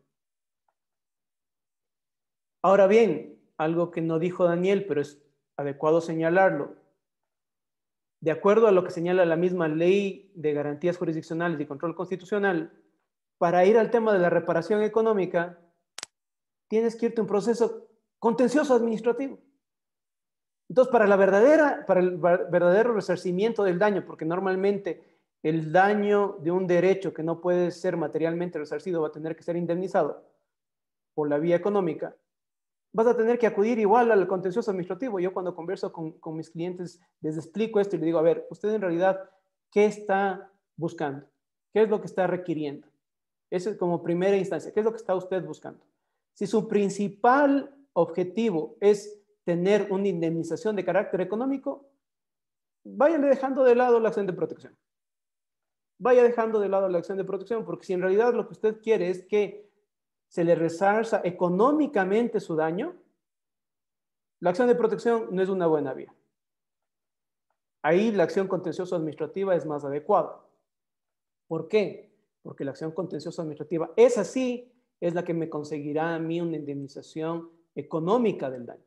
Ahora bien, algo que no dijo Daniel, pero es adecuado señalarlo. De acuerdo a lo que señala la misma Ley de Garantías Jurisdiccionales y Control Constitucional, para ir al tema de la reparación económica, tienes que irte a un proceso contencioso administrativo. Entonces, para, la verdadera, para el verdadero resarcimiento del daño, porque normalmente el daño de un derecho que no puede ser materialmente resarcido va a tener que ser indemnizado por la vía económica, vas a tener que acudir igual al contencioso administrativo. Yo cuando converso con, con mis clientes les explico esto y les digo, a ver, usted en realidad, ¿qué está buscando? ¿Qué es lo que está requiriendo? Eso es como primera instancia. ¿Qué es lo que está usted buscando? Si su principal objetivo es tener una indemnización de carácter económico, váyanle dejando de lado la acción de protección. Vaya dejando de lado la acción de protección, porque si en realidad lo que usted quiere es que se le resarza económicamente su daño, la acción de protección no es una buena vía. Ahí la acción contencioso administrativa es más adecuada. ¿Por qué? Porque la acción contencioso administrativa, esa sí es la que me conseguirá a mí una indemnización económica del daño.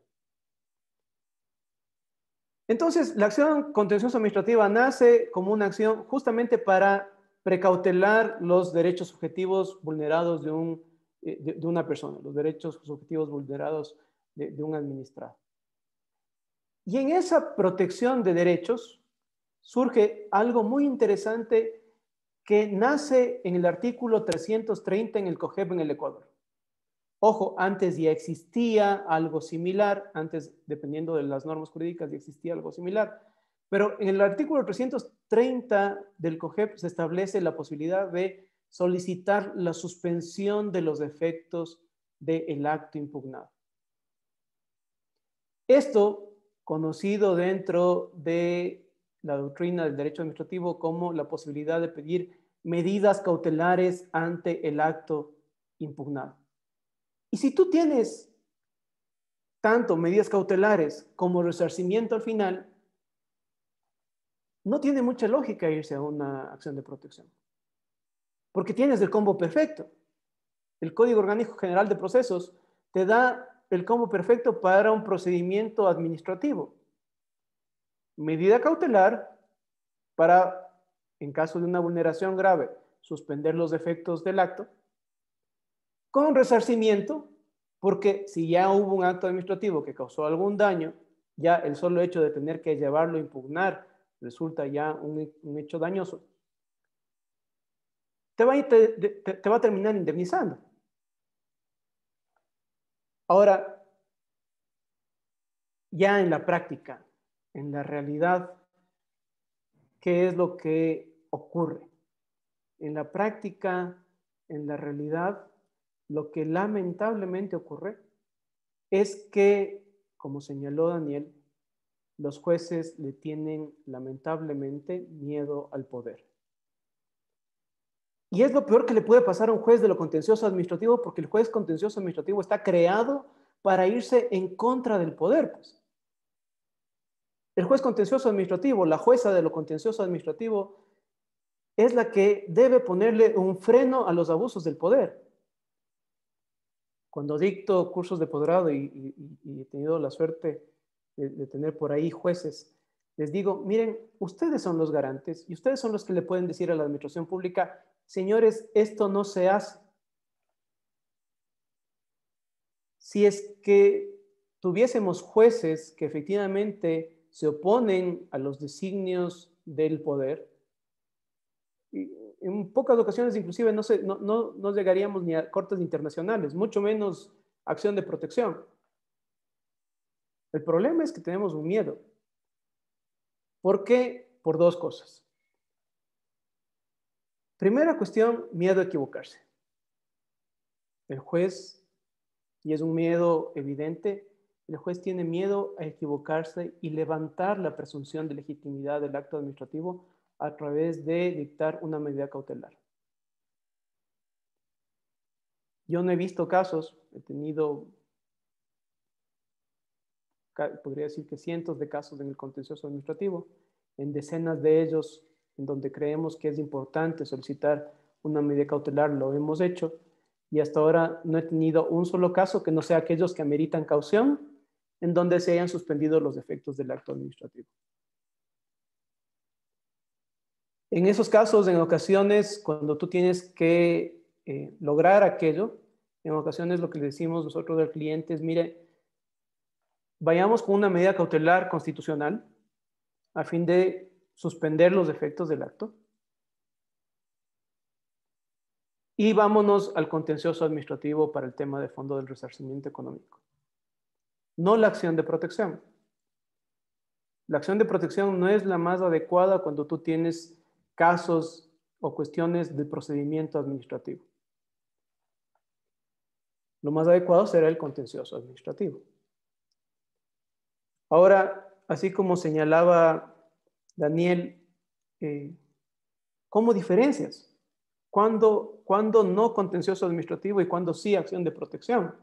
Entonces, la acción contencioso administrativa nace como una acción justamente para precautelar los derechos subjetivos vulnerados de, un, de, de una persona, los derechos subjetivos vulnerados de, de un administrado. Y en esa protección de derechos surge algo muy interesante que nace en el artículo trescientos treinta en el COGEB en el Ecuador. Ojo, antes ya existía algo similar, antes, dependiendo de las normas jurídicas, ya existía algo similar, pero en el artículo trescientos treinta del COGEB se establece la posibilidad de solicitar la suspensión de los efectos del acto impugnado. Esto, conocido dentro de la doctrina del derecho administrativo como la posibilidad de pedir medidas cautelares ante el acto impugnado. Y si tú tienes tanto medidas cautelares como resarcimiento al final, no tiene mucha lógica irse a una acción de protección. Porque tienes el combo perfecto. El Código Orgánico General de Procesos te da el combo perfecto para un procedimiento administrativo. Medida cautelar para, en caso de una vulneración grave, suspender los efectos del acto. Con resarcimiento, porque si ya hubo un acto administrativo que causó algún daño, ya el solo hecho de tener que llevarlo a impugnar resulta ya un, un hecho dañoso, te va, a, te, te, te va a terminar indemnizando. Ahora, ya en la práctica, en la realidad, ¿qué es lo que ocurre? En la práctica, en la realidad, lo que lamentablemente ocurre es que, como señaló Daniel, los jueces le tienen lamentablemente miedo al poder. Y es lo peor que le puede pasar a un juez de lo contencioso administrativo, porque el juez contencioso administrativo está creado para irse en contra del poder, pues. El juez contencioso administrativo, la jueza de lo contencioso administrativo, es la que debe ponerle un freno a los abusos del poder. Cuando dicto cursos de posgrado y, y, y he tenido la suerte de, de tener por ahí jueces, les digo, miren, ustedes son los garantes y ustedes son los que le pueden decir a la administración pública, señores, esto no se hace. Si es que tuviésemos jueces que efectivamente se oponen a los designios del poder, y en pocas ocasiones inclusive no, se, no, no, no llegaríamos ni a cortes internacionales, mucho menos acción de protección. El problema es que tenemos un miedo. ¿Por qué? Por dos cosas. Primera cuestión, miedo a equivocarse. El juez, y es un miedo evidente, el juez tiene miedo a equivocarse y levantar la presunción de legitimidad del acto administrativo a través de dictar una medida cautelar. Yo no he visto casos, he tenido, podría decir que cientos de casos en el contencioso administrativo, en decenas de ellos en donde creemos que es importante solicitar una medida cautelar, lo hemos hecho, y hasta ahora no he tenido un solo caso que no sea aquellos que ameritan caución, en donde se hayan suspendido los efectos del acto administrativo. En esos casos, en ocasiones, cuando tú tienes que eh, lograr aquello, en ocasiones lo que le decimos nosotros al cliente es, mire, vayamos con una medida cautelar constitucional a fin de suspender los efectos del acto y vámonos al contencioso administrativo para el tema de fondo del resarcimiento económico. No la acción de protección. La acción de protección no es la más adecuada cuando tú tienes casos o cuestiones de procedimiento administrativo. Lo más adecuado será el contencioso administrativo. Ahora, así como señalaba Daniel, eh, ¿cómo diferencias? ¿Cuándo, ¿Cuándo no contencioso administrativo y cuándo sí acción de protección?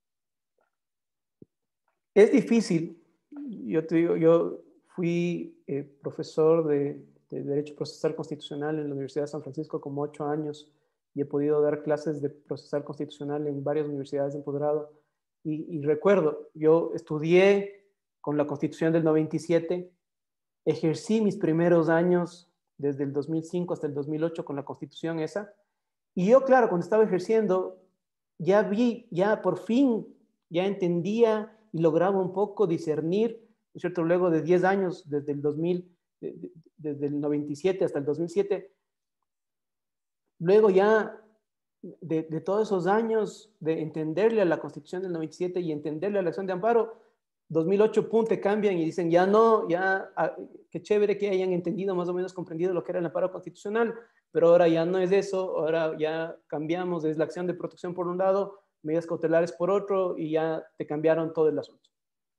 Es difícil. Yo, te digo, yo fui eh, profesor de, de Derecho Procesal Constitucional en la Universidad de San Francisco como ocho años y he podido dar clases de procesal constitucional en varias universidades de posgrado. Y, y recuerdo, yo estudié con la Constitución del noventa y siete, ejercí mis primeros años desde el dos mil cinco hasta el dos mil ocho con la Constitución esa. Y yo, claro, cuando estaba ejerciendo, ya vi, ya por fin, ya entendía y lograba un poco discernir, ¿no es cierto? Luego de diez años, desde el dos mil, de, de, desde el noventa y siete hasta el dos mil siete, luego ya de, de todos esos años de entenderle a la Constitución del noventa y siete y entenderle a la acción de amparo, dos mil ocho, pum, te cambian y dicen, ya no, ya, ah, qué chévere que hayan entendido, más o menos comprendido lo que era el amparo constitucional, pero ahora ya no es eso, ahora ya cambiamos, es la acción de protección por un lado, medidas cautelares por otro, y ya te cambiaron todo el asunto.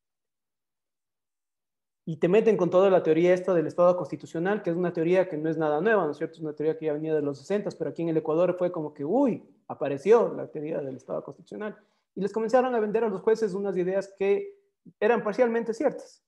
Y te meten con toda la teoría esta del Estado constitucional, que es una teoría que no es nada nueva, ¿no es cierto? Es una teoría que ya venía de los sesenta, pero aquí en el Ecuador fue como que, uy, apareció la teoría del Estado constitucional. y les comenzaron a vender a los jueces unas ideas que eran parcialmente ciertas.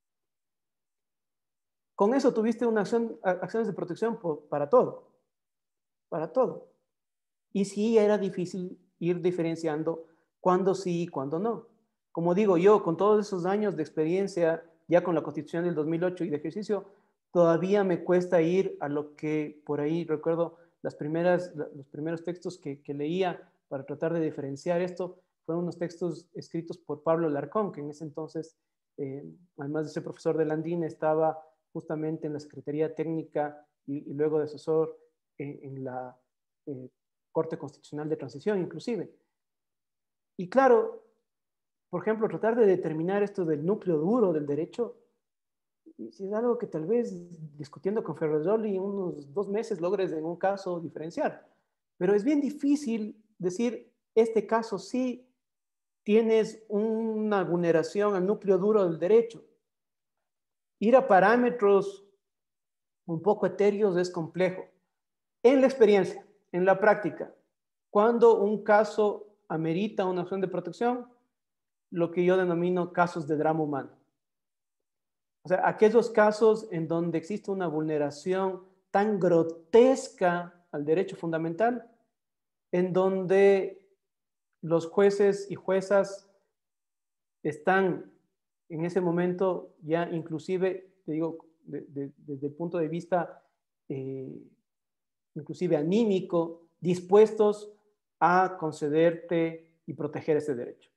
Con eso tuviste una acción, acciones de protección por, para todo, para todo. Y sí era difícil ir diferenciando cuándo sí y cuándo no. Como digo yo, con todos esos años de experiencia, ya con la Constitución del dos mil ocho y de ejercicio, todavía me cuesta ir a lo que por ahí recuerdo las primeras, los primeros textos que, que leía para tratar de diferenciar esto, fueron unos textos escritos por Pablo Larcón, que en ese entonces, eh, además de ser profesor de Landín, estaba justamente en la Secretaría Técnica y, y luego de asesor eh, en la eh, Corte Constitucional de Transición, inclusive. Y claro, por ejemplo, tratar de determinar esto del núcleo duro del derecho, si es algo que tal vez discutiendo con Ferrajoli en unos dos meses logres en un caso diferenciar. Pero es bien difícil decir, este caso sí tienes una vulneración al núcleo duro del derecho. Ir a parámetros un poco etéreos es complejo. En la experiencia, en la práctica, cuando un caso amerita una acción de protección, lo que yo denomino casos de drama humano. O sea, aquellos casos en donde existe una vulneración tan grotesca al derecho fundamental, en donde los jueces y juezas están en ese momento ya inclusive, te digo, de, de, desde el punto de vista eh, inclusive anímico, dispuestos a concederte y proteger ese derecho.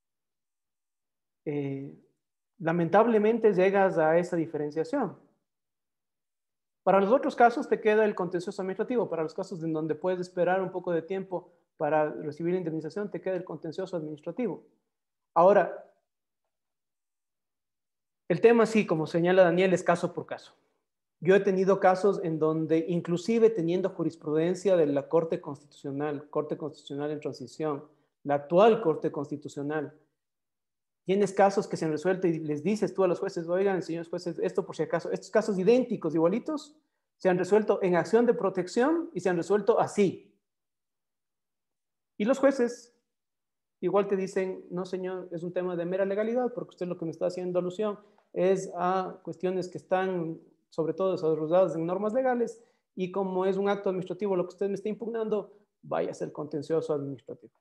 Eh, lamentablemente llegas a esa diferenciación. Para los otros casos te queda el contencioso administrativo. Para los casos en donde puedes esperar un poco de tiempo para recibir indemnización, te queda el contencioso administrativo. Ahora, el tema sí, como señala Daniel, es caso por caso. Yo he tenido casos en donde, inclusive teniendo jurisprudencia de la Corte Constitucional, Corte Constitucional en transición, la actual Corte Constitucional, tienes casos que se han resuelto y les dices tú a los jueces, oigan, señores jueces, esto por si acaso, estos casos idénticos, igualitos, se han resuelto en acción de protección y se han resuelto así. Y los jueces igual te dicen, no señor, es un tema de mera legalidad, porque usted lo que me está haciendo alusión es a cuestiones que están, sobre todo, desarrolladas en normas legales, y como es un acto administrativo lo que usted me está impugnando, vaya a ser contencioso administrativo.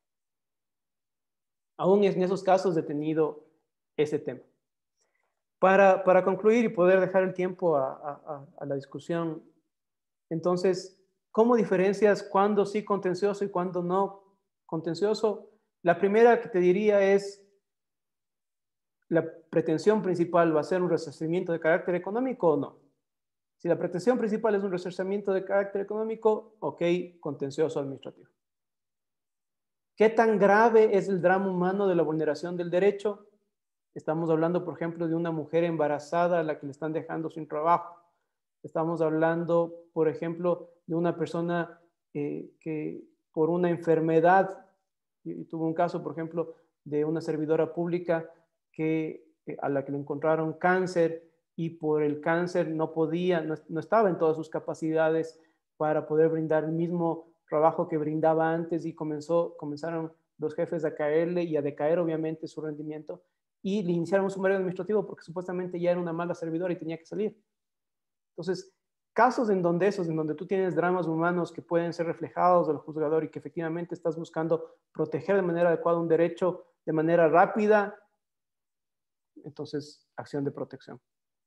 Aún en esos casos he tenido ese tema. Para, para concluir y poder dejar el tiempo a, a, a la discusión, entonces, ¿cómo diferencias cuándo sí contencioso y cuándo no contencioso? La primera que te diría es, ¿la pretensión principal va a ser un resarcimiento de carácter económico o no? Si la pretensión principal es un resarcimiento de carácter económico, ok, contencioso administrativo. ¿Qué tan grave es el drama humano de la vulneración del derecho? Estamos hablando, por ejemplo, de una mujer embarazada a la que le están dejando sin trabajo. Estamos hablando, por ejemplo, de una persona eh, que por una enfermedad, y tuvo un caso, por ejemplo, de una servidora pública que, eh, a la que le encontraron cáncer y por el cáncer no podía, no, no estaba en todas sus capacidades para poder brindar el mismo trabajo que brindaba antes y comenzó, comenzaron los jefes a caerle y a decaer obviamente su rendimiento y le iniciaron un sumario administrativo porque supuestamente ya era una mala servidora y tenía que salir. Entonces, casos en donde esos, en donde tú tienes dramas humanos que pueden ser reflejados del juzgador y que efectivamente estás buscando proteger de manera adecuada un derecho de manera rápida, entonces, acción de protección.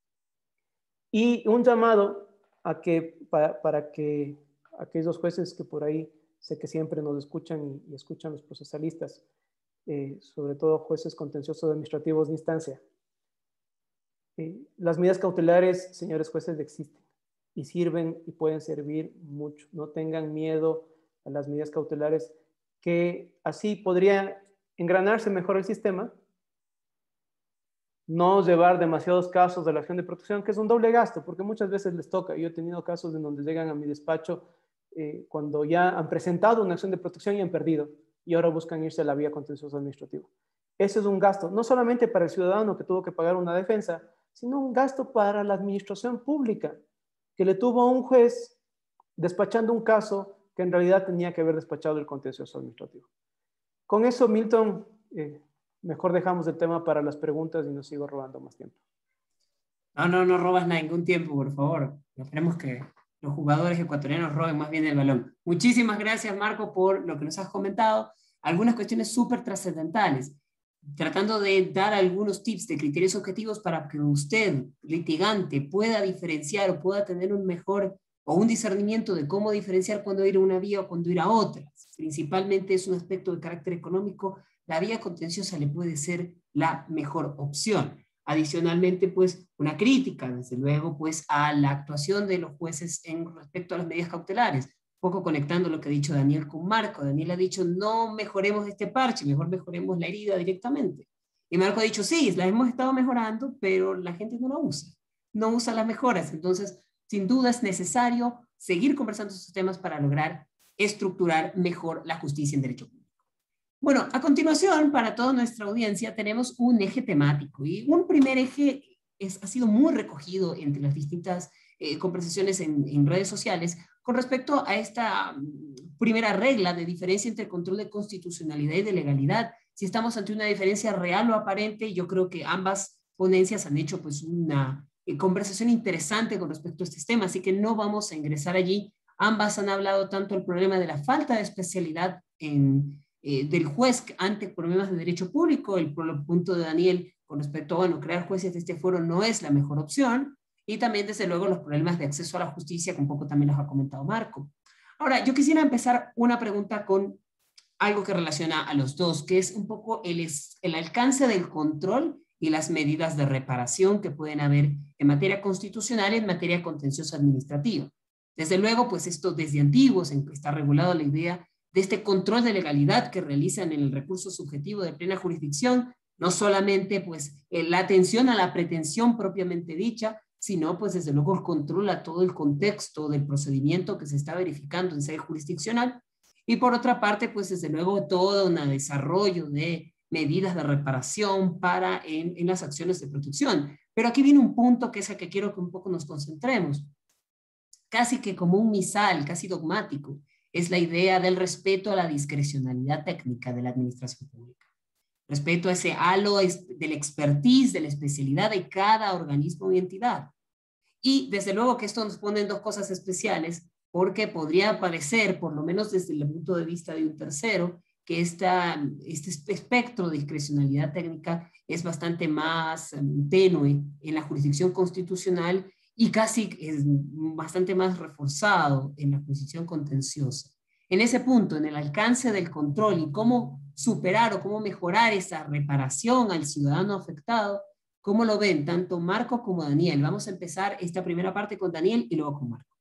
Y un llamado a que, para, para que aquellos jueces que por ahí sé que siempre nos escuchan y, y escuchan los procesalistas, eh, sobre todo jueces contenciosos administrativos de instancia, eh, las medidas cautelares, señores jueces, existen y sirven y pueden servir mucho. No tengan miedo a las medidas cautelares, que así podría engranarse mejor el sistema, no llevar demasiados casos de la acción de protección, que es un doble gasto, porque muchas veces les toca. Yo he tenido casos en donde llegan a mi despacho eh, cuando ya han presentado una acción de protección y han perdido, y ahora buscan irse a la vía contencioso administrativo. Ese es un gasto, no solamente para el ciudadano que tuvo que pagar una defensa, sino un gasto para la administración pública, que le tuvo a un juez despachando un caso que en realidad tenía que haber despachado el contencioso administrativo. con eso, Milton, eh, mejor dejamos el tema para las preguntas y no sigo robando más tiempo. No, no, no robas ningún tiempo, por favor. Esperemos que los jugadores ecuatorianos roben más bien el balón. Muchísimas gracias, Marco, por lo que nos has comentado. Algunas cuestiones súper trascendentales, tratando de dar algunos tips de criterios objetivos para que usted, litigante, pueda diferenciar o pueda tener un mejor o un discernimiento de cómo diferenciar cuándo ir a una vía o cuándo ir a otra. Principalmente es un aspecto de carácter económico. La vía contenciosa le puede ser la mejor opción. Adicionalmente, pues, una crítica, desde luego, pues, a la actuación de los jueces en respecto a las medidas cautelares. Un poco conectando lo que ha dicho Daniel con Marco. Daniel ha dicho, no mejoremos este parche, mejor mejoremos la herida directamente. Y Marco ha dicho, sí, la hemos estado mejorando, pero la gente no la usa. No usa las mejoras. Entonces, sin duda es necesario seguir conversando estos temas para lograr estructurar mejor la justicia en derecho público. Bueno, a continuación, para toda nuestra audiencia, tenemos un eje temático y un primer eje es, ha sido muy recogido entre las distintas eh, conversaciones en, en redes sociales con respecto a esta um, primera regla de diferencia entre control de constitucionalidad y de legalidad. Si estamos ante una diferencia real o aparente, yo creo que ambas ponencias han hecho pues una eh, conversación interesante con respecto a este tema, así que no vamos a ingresar allí. Ambas han hablado tanto del problema de la falta de especialidad en Eh, del juez ante problemas de derecho público, el, el punto de Daniel con respecto a, bueno, crear jueces de este foro no es la mejor opción, y también, desde luego, los problemas de acceso a la justicia, que un poco también los ha comentado Marco. Ahora, yo quisiera empezar una pregunta con algo que relaciona a los dos, que es un poco el, el alcance del control y las medidas de reparación que pueden haber en materia constitucional y en materia contenciosa administrativa. Desde luego, pues esto desde antiguos en que está regulado la idea de este control de legalidad que realizan en el recurso subjetivo de plena jurisdicción, no solamente pues la atención a la pretensión propiamente dicha, sino pues desde luego controla todo el contexto del procedimiento que se está verificando en sede jurisdiccional, y por otra parte pues desde luego todo un desarrollo de medidas de reparación para en, en las acciones de protección. Pero aquí viene un punto que es el que quiero que un poco nos concentremos, casi que como un misal, casi dogmático, es la idea del respeto a la discrecionalidad técnica de la administración pública. Respeto a ese halo del expertise, de la especialidad de cada organismo y entidad. Y desde luego que esto nos pone en dos cosas especiales, porque podría parecer, por lo menos desde el punto de vista de un tercero, que esta, este espectro de discrecionalidad técnica es bastante más um, tenue en la jurisdicción constitucional y casi es bastante más reforzado en la jurisdicción contenciosa. En ese punto, en el alcance del control y cómo superar o cómo mejorar esa reparación al ciudadano afectado, ¿cómo lo ven tanto Marco como Daniel? Vamos a empezar esta primera parte con Daniel y luego con Marco.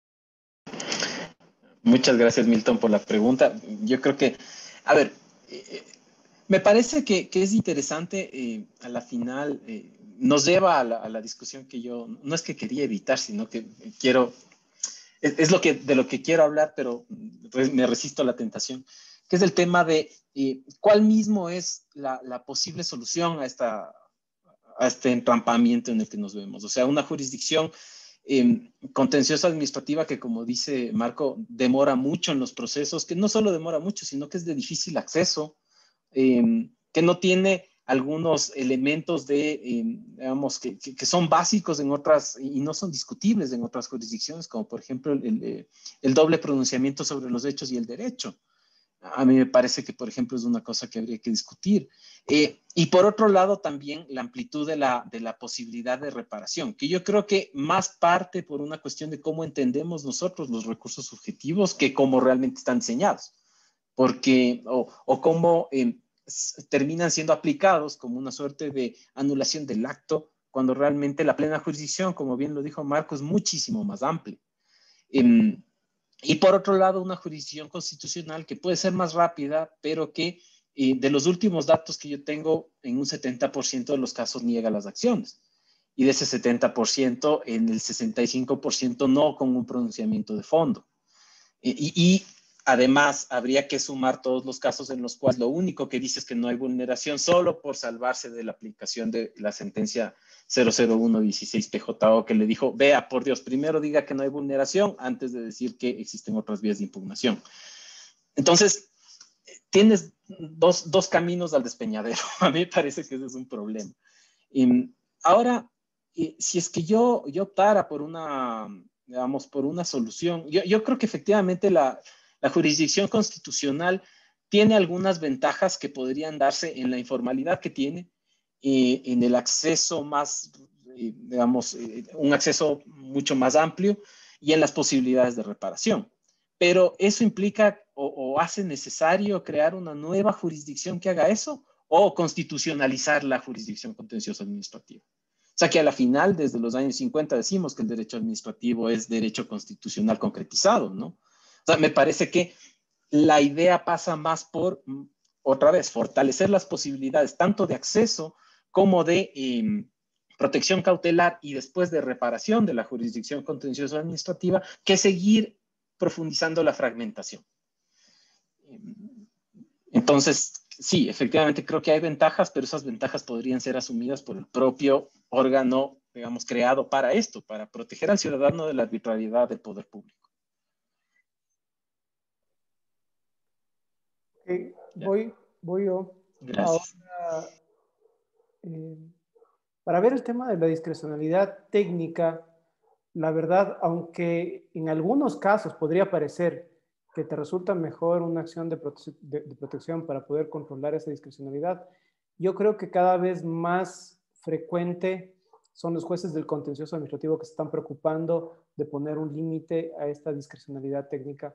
Muchas gracias, Milton, por la pregunta. Yo creo que, a ver, eh, me parece que, que es interesante, eh, a la final, eh, nos lleva a la, a la discusión que yo, no es que quería evitar, sino que quiero, es, es lo que, de lo que quiero hablar, pero me resisto a la tentación, que es el tema de eh, cuál mismo es la, la posible solución a, esta, a este entrampamiento en el que nos vemos. O sea, una jurisdicción eh, contenciosa administrativa que, como dice Marco, demora mucho en los procesos, que no solo demora mucho, sino que es de difícil acceso, eh, que no tiene algunos elementos de, eh, digamos, que, que, que son básicos en otras y no son discutibles en otras jurisdicciones, como por ejemplo el, el, el doble pronunciamiento sobre los hechos y el derecho. A mí me parece que, por ejemplo, es una cosa que habría que discutir. Eh, y por otro lado, también la amplitud de la, de la posibilidad de reparación, que yo creo que más parte por una cuestión de cómo entendemos nosotros los recursos subjetivos que cómo realmente están diseñados. Porque, o, o cómo eh, terminan siendo aplicados como una suerte de anulación del acto, cuando realmente la plena jurisdicción, como bien lo dijo Marco, es muchísimo más amplia. Eh, Y por otro lado, una jurisdicción constitucional que puede ser más rápida, pero que eh, de los últimos datos que yo tengo, en un setenta por ciento de los casos niega las acciones. Y de ese setenta por ciento, en el sesenta y cinco por ciento no con un pronunciamiento de fondo. Y, y, y además, habría que sumar todos los casos en los cuales lo único que dice es que no hay vulneración solo por salvarse de la aplicación de la sentencia cero cero uno dieciséis P J O, que le dijo, vea, por Dios, primero diga que no hay vulneración antes de decir que existen otras vías de impugnación. Entonces, tienes dos, dos caminos al despeñadero. A mí me parece que ese es un problema. Y ahora, si es que yo, yo optara por una, digamos, por una solución, yo, yo creo que efectivamente la, la jurisdicción constitucional tiene algunas ventajas que podrían darse en la informalidad que tiene, eh, en el acceso más, eh, digamos, eh, un acceso mucho más amplio y en las posibilidades de reparación. Pero eso implica o, o hace necesario crear una nueva jurisdicción que haga eso o constitucionalizar la jurisdicción contencioso administrativa. O sea que a la final, desde los años cincuenta, decimos que el derecho administrativo es derecho constitucional concretizado, ¿no? O sea, me parece que la idea pasa más por, otra vez, fortalecer las posibilidades tanto de acceso como de eh, protección cautelar y después de reparación de la jurisdicción contencioso administrativa que seguir profundizando la fragmentación. Entonces, sí, efectivamente creo que hay ventajas, pero esas ventajas podrían ser asumidas por el propio órgano, digamos, creado para esto, para proteger al ciudadano de la arbitrariedad del poder público. Okay, voy, voy yo. Gracias. Ahora, eh, para ver el tema de la discrecionalidad técnica, la verdad, aunque en algunos casos podría parecer que te resulta mejor una acción de, prote de, de protección para poder controlar esa discrecionalidad, yo creo que cada vez más frecuente son los jueces del contencioso administrativo que se están preocupando de poner un límite a esta discrecionalidad técnica.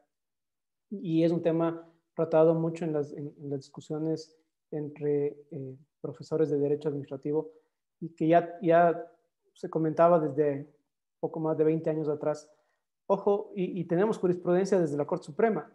Y es un tema tratado mucho en las, en, en las discusiones entre eh, profesores de derecho administrativo y que ya, ya se comentaba desde poco más de veinte años atrás. Ojo, y, y tenemos jurisprudencia desde la Corte Suprema.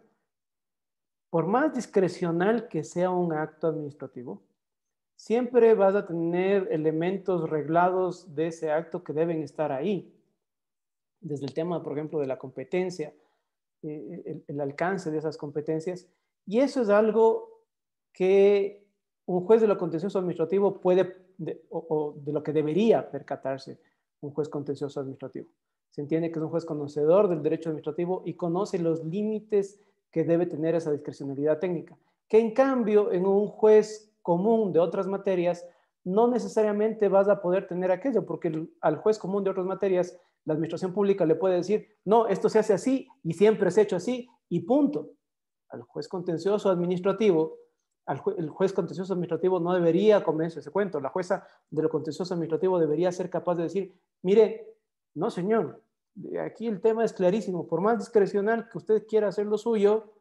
Por más discrecional que sea un acto administrativo, siempre vas a tener elementos reglados de ese acto que deben estar ahí. Desde el tema, por ejemplo, de la competencia, eh, el, el alcance de esas competencias. Y eso es algo que un juez de lo contencioso administrativo puede, de, o, o de lo que debería percatarse un juez contencioso administrativo. Se entiende que es un juez conocedor del derecho administrativo y conoce los límites que debe tener esa discrecionalidad técnica. Que en cambio, en un juez común de otras materias, no necesariamente vas a poder tener aquello, porque el, al juez común de otras materias, la administración pública le puede decir, no, esto se hace así y siempre se ha hecho así y punto. Al juez contencioso administrativo, al jue, el juez contencioso administrativo no debería comerse ese cuento. La jueza de lo contencioso administrativo debería ser capaz de decir, mire, no señor, aquí el tema es clarísimo, por más discrecional que usted quiera hacer lo suyo,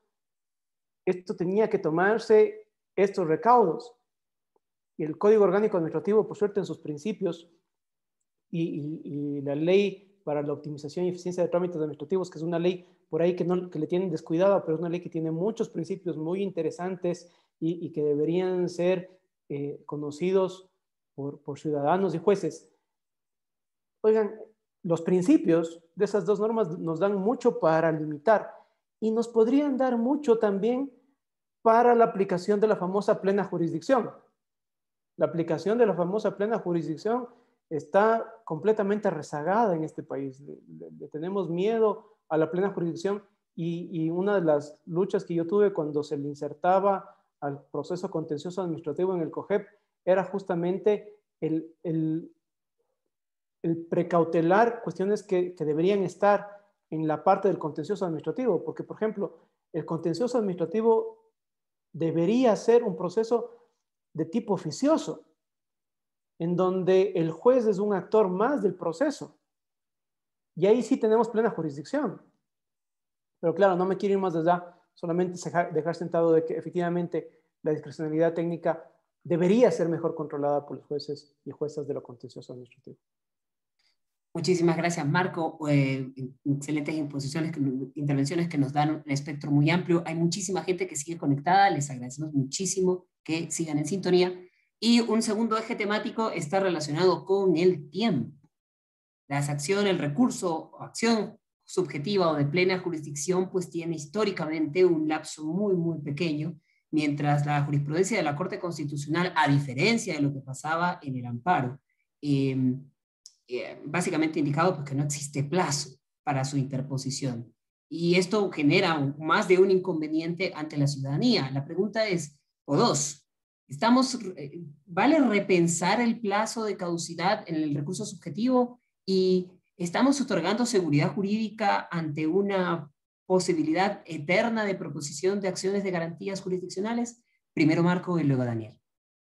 esto tenía que tomarse estos recaudos. Y el Código Orgánico Administrativo, por suerte en sus principios, y, y, y la ley para la optimización y eficiencia de trámites administrativos, que es una ley por ahí que, no, que le tienen descuidada, pero es una ley que tiene muchos principios muy interesantes y, y que deberían ser eh, conocidos por, por ciudadanos y jueces. Oigan, los principios de esas dos normas nos dan mucho para limitar y nos podrían dar mucho también para la aplicación de la famosa plena jurisdicción. La aplicación de la famosa plena jurisdicción está completamente rezagada en este país. Le, le, le tenemos miedo a la plena jurisdicción y, y una de las luchas que yo tuve cuando se le insertaba al proceso contencioso administrativo en el COGEP era justamente el, el, el precautelar cuestiones que, que deberían estar en la parte del contencioso administrativo, porque, por ejemplo, el contencioso administrativo debería ser un proceso de tipo oficioso, en donde el juez es un actor más del proceso. Y ahí sí tenemos plena jurisdicción. Pero claro, no me quiero ir más allá, solamente dejar sentado de que efectivamente la discrecionalidad técnica debería ser mejor controlada por los jueces y juezas de lo contencioso administrativo. Muchísimas gracias, Marco. Eh, excelentes imposiciones, intervenciones que nos dan un espectro muy amplio. Hay muchísima gente que sigue conectada, les agradecemos muchísimo que sigan en sintonía. Y un segundo eje temático está relacionado con el tiempo. Las acciones, el recurso o acción subjetiva o de plena jurisdicción, pues tiene históricamente un lapso muy, muy pequeño, mientras la jurisprudencia de la Corte Constitucional, a diferencia de lo que pasaba en el amparo, eh, eh, básicamente indicado porque no existe plazo para su interposición. Y esto genera más de un inconveniente ante la ciudadanía. La pregunta es, O dos, estamos, ¿vale repensar el plazo de caducidad en el recurso subjetivo y estamos otorgando seguridad jurídica ante una posibilidad eterna de proposición de acciones de garantías jurisdiccionales? Primero Marco y luego Daniel.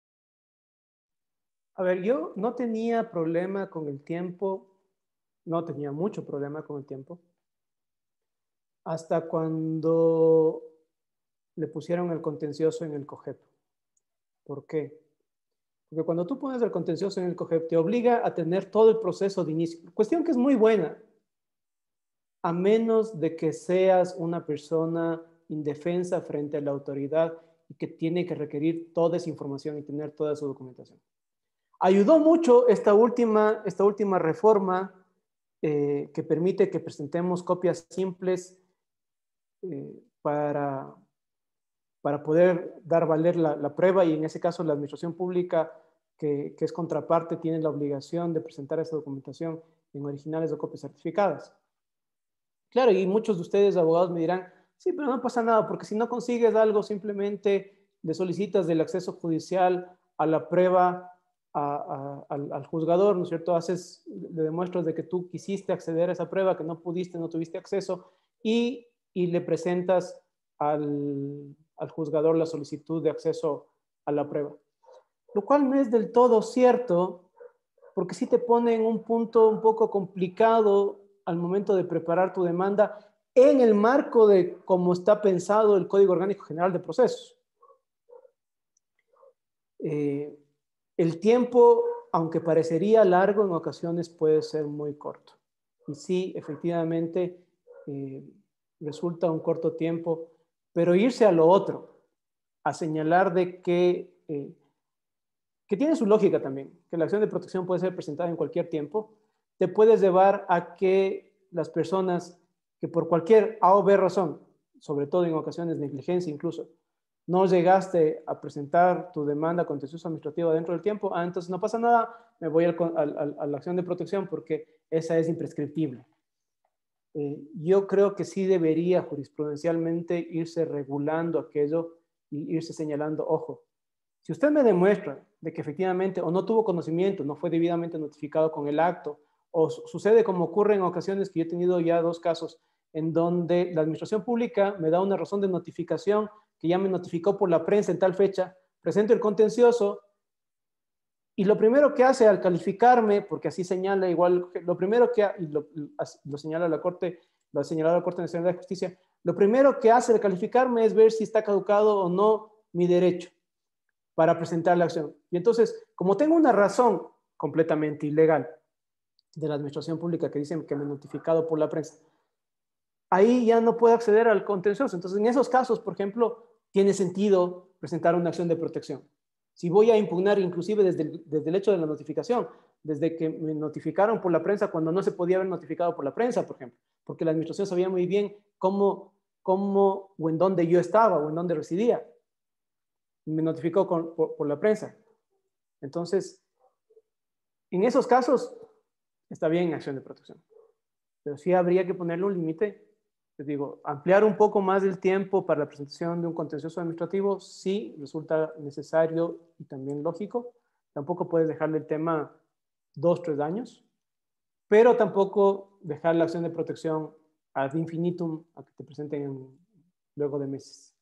A ver, yo no tenía problema con el tiempo, no tenía mucho problema con el tiempo, hasta cuando le pusieron el contencioso en el COGEP. ¿Por qué? Porque cuando tú pones el contencioso en el COGEP, te obliga a tener todo el proceso de inicio. Cuestión que es muy buena, a menos de que seas una persona indefensa frente a la autoridad y que tiene que requerir toda esa información y tener toda su documentación. Ayudó mucho esta última, esta última reforma eh, que permite que presentemos copias simples eh, para, para poder dar valer la, la prueba, y en ese caso la administración pública, que, que es contraparte, tiene la obligación de presentar esa documentación en originales o copias certificadas. Claro, y muchos de ustedes, abogados, me dirán, sí, pero no pasa nada, porque si no consigues algo, simplemente le solicitas del acceso judicial a la prueba a, a, al, al juzgador, ¿no es cierto? Haces, le demuestras de que tú quisiste acceder a esa prueba, que no pudiste, no tuviste acceso, y, y le presentas al, al juzgador la solicitud de acceso a la prueba. Lo cual no es del todo cierto, porque sí te pone en un punto un poco complicado al momento de preparar tu demanda en el marco de cómo está pensado el Código Orgánico General de Procesos. Eh, el tiempo, aunque parecería largo, en ocasiones puede ser muy corto. Y sí, efectivamente, eh, resulta un corto tiempo, pero irse a lo otro, a señalar de que, eh, que tiene su lógica también, que la acción de protección puede ser presentada en cualquier tiempo, te puedes llevar a que las personas que por cualquier A o B razón, sobre todo en ocasiones negligencia incluso, no llegaste a presentar tu demanda contenciosa administrativa dentro del tiempo, ah, entonces no pasa nada, me voy al, al, al, a la acción de protección porque esa es imprescriptible. Eh, yo creo que sí debería jurisprudencialmente irse regulando aquello y irse señalando, ojo, si usted me demuestra de que efectivamente o no tuvo conocimiento, no fue debidamente notificado con el acto, o sucede como ocurre en ocasiones que yo he tenido ya dos casos en donde la administración pública me da una razón de notificación que ya me notificó por la prensa en tal fecha, presento el contencioso y lo primero que hace al calificarme, porque así señala igual, lo primero que, y lo, lo señala la Corte, lo ha señalado la Corte Nacional de Justicia, lo primero que hace al calificarme es ver si está caducado o no mi derecho para presentar la acción. Y entonces, como tengo una razón completamente ilegal de la administración pública que dicen que me he notificado por la prensa, ahí ya no puedo acceder al contencioso. Entonces, en esos casos, por ejemplo, tiene sentido presentar una acción de protección. Si voy a impugnar inclusive desde el, desde el hecho de la notificación, desde que me notificaron por la prensa cuando no se podía haber notificado por la prensa, por ejemplo, porque la administración sabía muy bien cómo, cómo o en dónde yo estaba o en dónde residía. Me notificó con, por, por la prensa. Entonces, en esos casos, está bien acción de protección. Pero sí habría que ponerle un límite. Les digo, ampliar un poco más el tiempo para la presentación de un contencioso administrativo sí resulta necesario y también lógico. Tampoco puedes dejarle el tema dos, tres años, pero tampoco dejar la acción de protección ad infinitum a que te presenten en, luego de meses.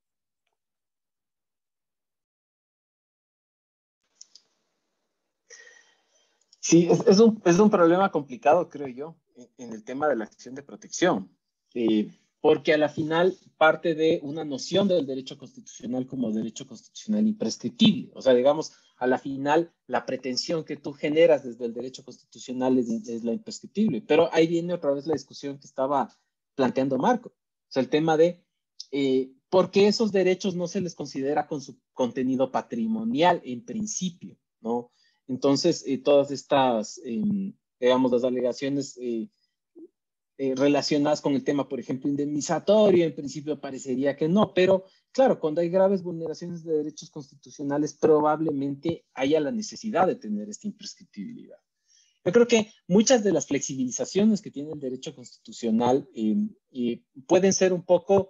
Sí, es, es, un, es un problema complicado, creo yo, en, en el tema de la acción de protección, eh, porque a la final parte de una noción del derecho constitucional como derecho constitucional imprescriptible. O sea, digamos, a la final la pretensión que tú generas desde el derecho constitucional es, es la imprescriptible. Pero ahí viene otra vez la discusión que estaba planteando Marco. O sea, el tema de eh, por qué esos derechos no se les considera con su contenido patrimonial en principio, ¿no? Entonces, eh, todas estas, eh, digamos, las alegaciones eh, eh, relacionadas con el tema, por ejemplo, indemnizatorio, en principio parecería que no, pero claro, cuando hay graves vulneraciones de derechos constitucionales, probablemente haya la necesidad de tener esta imprescriptibilidad. Yo creo que muchas de las flexibilizaciones que tiene el derecho constitucional eh, eh, pueden ser un poco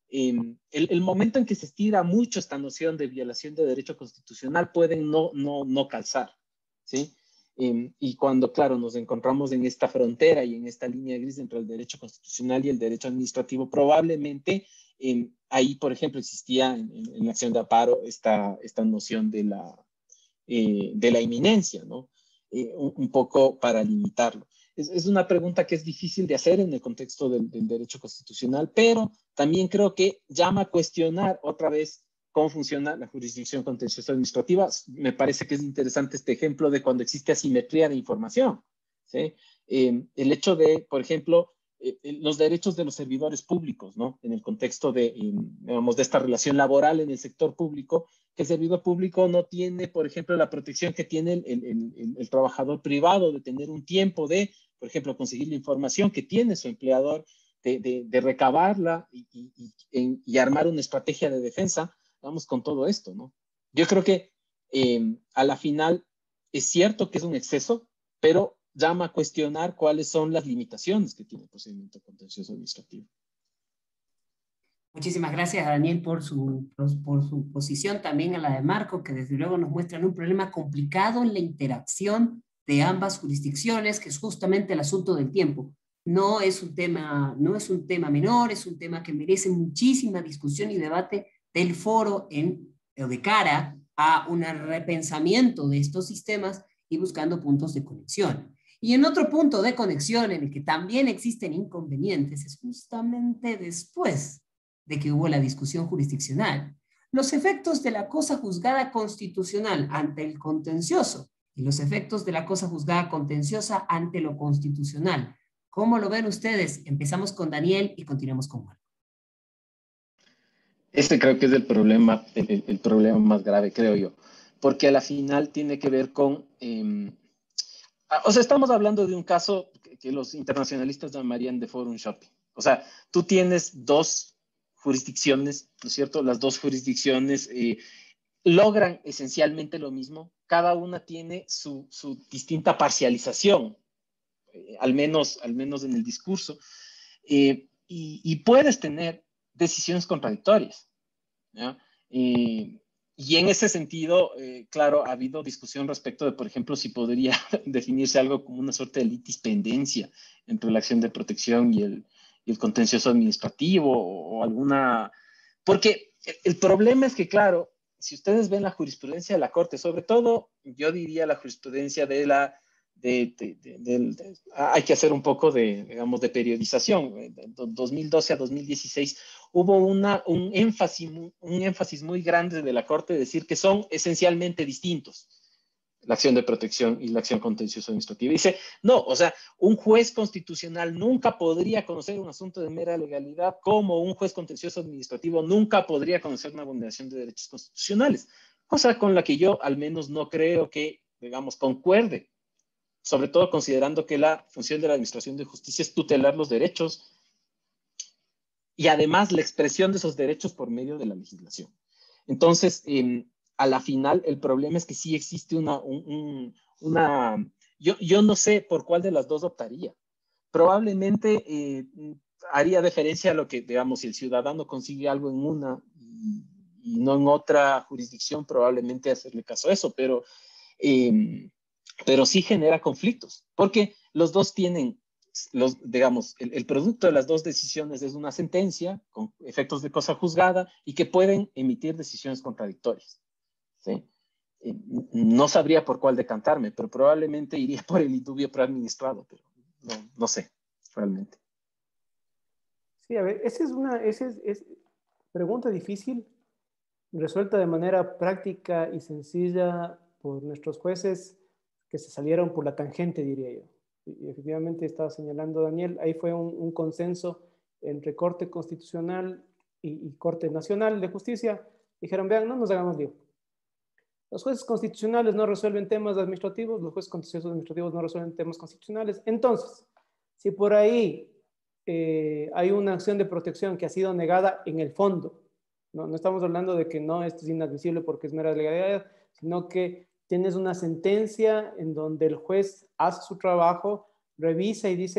eh, el, el momento en que se estira mucho esta noción de violación de derecho constitucional pueden no, no, no calzar, ¿sí? Eh, y cuando, claro, nos encontramos en esta frontera y en esta línea gris entre el derecho constitucional y el derecho administrativo, probablemente eh, ahí, por ejemplo, existía en, en, en la acción de amparo esta, esta noción de la, eh, de la inminencia, ¿no? Eh, un, un poco para limitarlo. Es, es una pregunta que es difícil de hacer en el contexto del, del derecho constitucional, pero también creo que llama a cuestionar otra vez cómo funciona la jurisdicción contenciosa administrativa. Me parece que es interesante este ejemplo de cuando existe asimetría de información, ¿sí? Eh, el hecho de, por ejemplo, eh, los derechos de los servidores públicos, ¿no? En el contexto de, eh, digamos, de esta relación laboral en el sector público, que el servidor público no tiene, por ejemplo, la protección que tiene el, el, el, el trabajador privado de tener un tiempo de, por ejemplo, conseguir la información que tiene su empleador, de, de, de recabarla y, y, y, y armar una estrategia de defensa. Vamos con todo esto, ¿no? Yo creo que eh, a la final es cierto que es un exceso, pero llama a cuestionar cuáles son las limitaciones que tiene el procedimiento contencioso administrativo. Muchísimas gracias a Daniel por su, por su posición, también a la de Marco, que desde luego nos muestran un problema complicado en la interacción de ambas jurisdicciones, que es justamente el asunto del tiempo. No es un tema, no es un tema menor, es un tema que merece muchísima discusión y debate del foro en, de cara a un repensamiento de estos sistemas y buscando puntos de conexión. Y en otro punto de conexión en el que también existen inconvenientes es justamente después de que hubo la discusión jurisdiccional, los efectos de la cosa juzgada constitucional ante el contencioso y los efectos de la cosa juzgada contenciosa ante lo constitucional. ¿Cómo lo ven ustedes? Empezamos con Daniel y continuamos con Juan. Ese creo que es el problema, el, el problema más grave, creo yo, porque a la final tiene que ver con, eh, o sea, estamos hablando de un caso que, que los internacionalistas llamarían de forum shopping. O sea, tú tienes dos jurisdicciones, ¿no es cierto? Las dos jurisdicciones eh, logran esencialmente lo mismo. Cada una tiene su, su distinta parcialización, eh, al menos, al menos en el discurso, eh, y, y puedes tener decisiones contradictorias, ¿ya? Y, y en ese sentido, eh, claro, ha habido discusión respecto de, por ejemplo, si podría definirse algo como una suerte de litispendencia entre la acción de protección y el, y el contencioso administrativo o, o alguna... Porque el problema es que, claro, si ustedes ven la jurisprudencia de la Corte, sobre todo, yo diría la jurisprudencia de la... De, de, de, de, de, hay que hacer un poco de, digamos, de periodización. De dos mil doce a dos mil dieciséis hubo una, un, énfasis, un énfasis muy grande de la Corte de decir que son esencialmente distintos, la acción de protección y la acción contenciosa administrativa. Dice, no, o sea, un juez constitucional nunca podría conocer un asunto de mera legalidad como un juez contencioso administrativo nunca podría conocer una vulneración de derechos constitucionales, cosa con la que yo al menos no creo que, digamos, concuerde, sobre todo considerando que la función de la administración de justicia es tutelar los derechos y además la expresión de esos derechos por medio de la legislación. Entonces, eh, a la final, el problema es que sí existe una... Un, un, una yo, yo no sé por cuál de las dos optaría. Probablemente eh, haría deferencia a lo que, digamos, si el ciudadano consigue algo en una y, y no en otra jurisdicción, probablemente hacerle caso a eso, pero... Eh, pero sí genera conflictos, porque los dos tienen, los, digamos, el, el producto de las dos decisiones es una sentencia con efectos de cosa juzgada y que pueden emitir decisiones contradictorias, ¿sí? Eh, no sabría por cuál decantarme, pero probablemente iría por el indubio preadministrado, pero no, no sé, realmente. Sí, a ver, esa es una esa es, es pregunta difícil, resuelta de manera práctica y sencilla por nuestros jueces que se salieron por la tangente, diría yo. Y efectivamente estaba señalando Daniel, ahí fue un, un consenso entre Corte Constitucional y, y Corte Nacional de Justicia. Dijeron, vean, no nos hagamos lío. Los jueces constitucionales no resuelven temas administrativos, los jueces contenciosos administrativos no resuelven temas constitucionales. Entonces, si por ahí eh, hay una acción de protección que ha sido negada en el fondo, no, no estamos hablando de que no, esto es inadmisible porque es mera legalidad, sino que tienes una sentencia en donde el juez hace su trabajo, revisa y dice,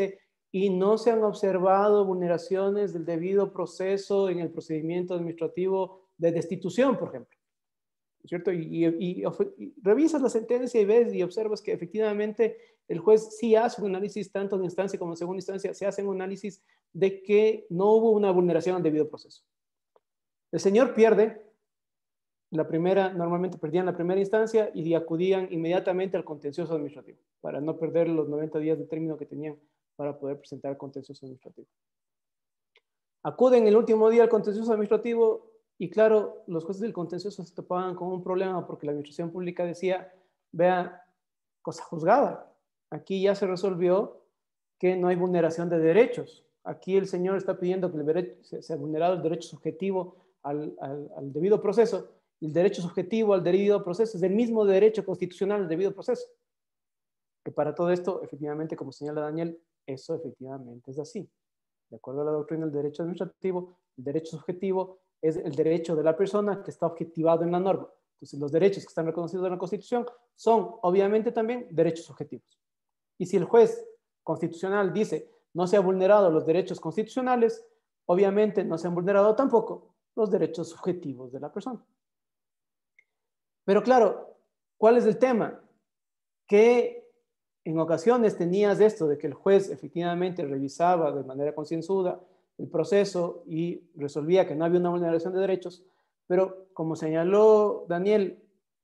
y no se han observado vulneraciones del debido proceso en el procedimiento administrativo de destitución, por ejemplo. ¿Cierto? Y, y, y, y revisas la sentencia y ves y observas que efectivamente el juez sí hace un análisis, tanto en instancia como en segunda instancia, se hace un análisis de que no hubo una vulneración al debido proceso. El señor pierde la primera, normalmente perdían la primera instancia y acudían inmediatamente al contencioso administrativo para no perder los noventa días de término que tenían para poder presentar el contencioso administrativo. Acuden el último día al contencioso administrativo y claro, los jueces del contencioso se topaban con un problema porque la administración pública decía, vea, cosa juzgada, aquí ya se resolvió que no hay vulneración de derechos. Aquí el señor está pidiendo que el derecho, se, se ha vulnerado el derecho subjetivo al, al, al debido proceso. Y el derecho subjetivo al debido proceso es el mismo derecho constitucional al debido proceso. Que para todo esto, efectivamente, como señala Daniel, eso efectivamente es así. De acuerdo a la doctrina del derecho administrativo, el derecho subjetivo es el derecho de la persona que está objetivado en la norma. Entonces, los derechos que están reconocidos en la Constitución son, obviamente, también derechos subjetivos. Y si el juez constitucional dice no se han vulnerado los derechos constitucionales, obviamente no se han vulnerado tampoco los derechos subjetivos de la persona. Pero claro, ¿cuál es el tema? Que en ocasiones tenías esto de que el juez efectivamente revisaba de manera concienzuda el proceso y resolvía que no había una vulneración de derechos, pero como señaló Daniel,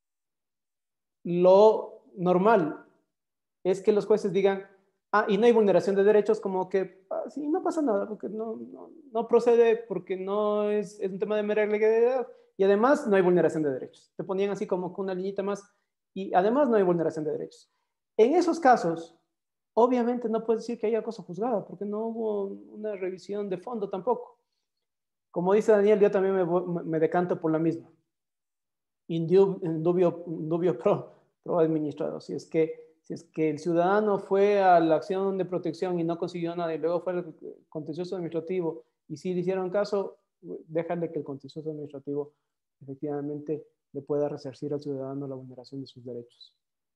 lo normal es que los jueces digan, ah, y no hay vulneración de derechos, como que, ah, sí, no pasa nada, porque no, no, no procede, porque no es, es un tema de mera legalidad, y además no hay vulneración de derechos. Te ponían así como con una liñita más, y además no hay vulneración de derechos. En esos casos, obviamente no puedes decir que haya cosa juzgada, porque no hubo una revisión de fondo tampoco. Como dice Daniel, yo también me, me decanto por la misma. Indubio, indubio pro, pro administrado. Si es que Si es que el ciudadano fue a la acción de protección y no consiguió nada y luego fue al contencioso administrativo y sí le hicieron caso, déjale que el contencioso administrativo efectivamente le pueda resarcir al ciudadano la vulneración de sus derechos.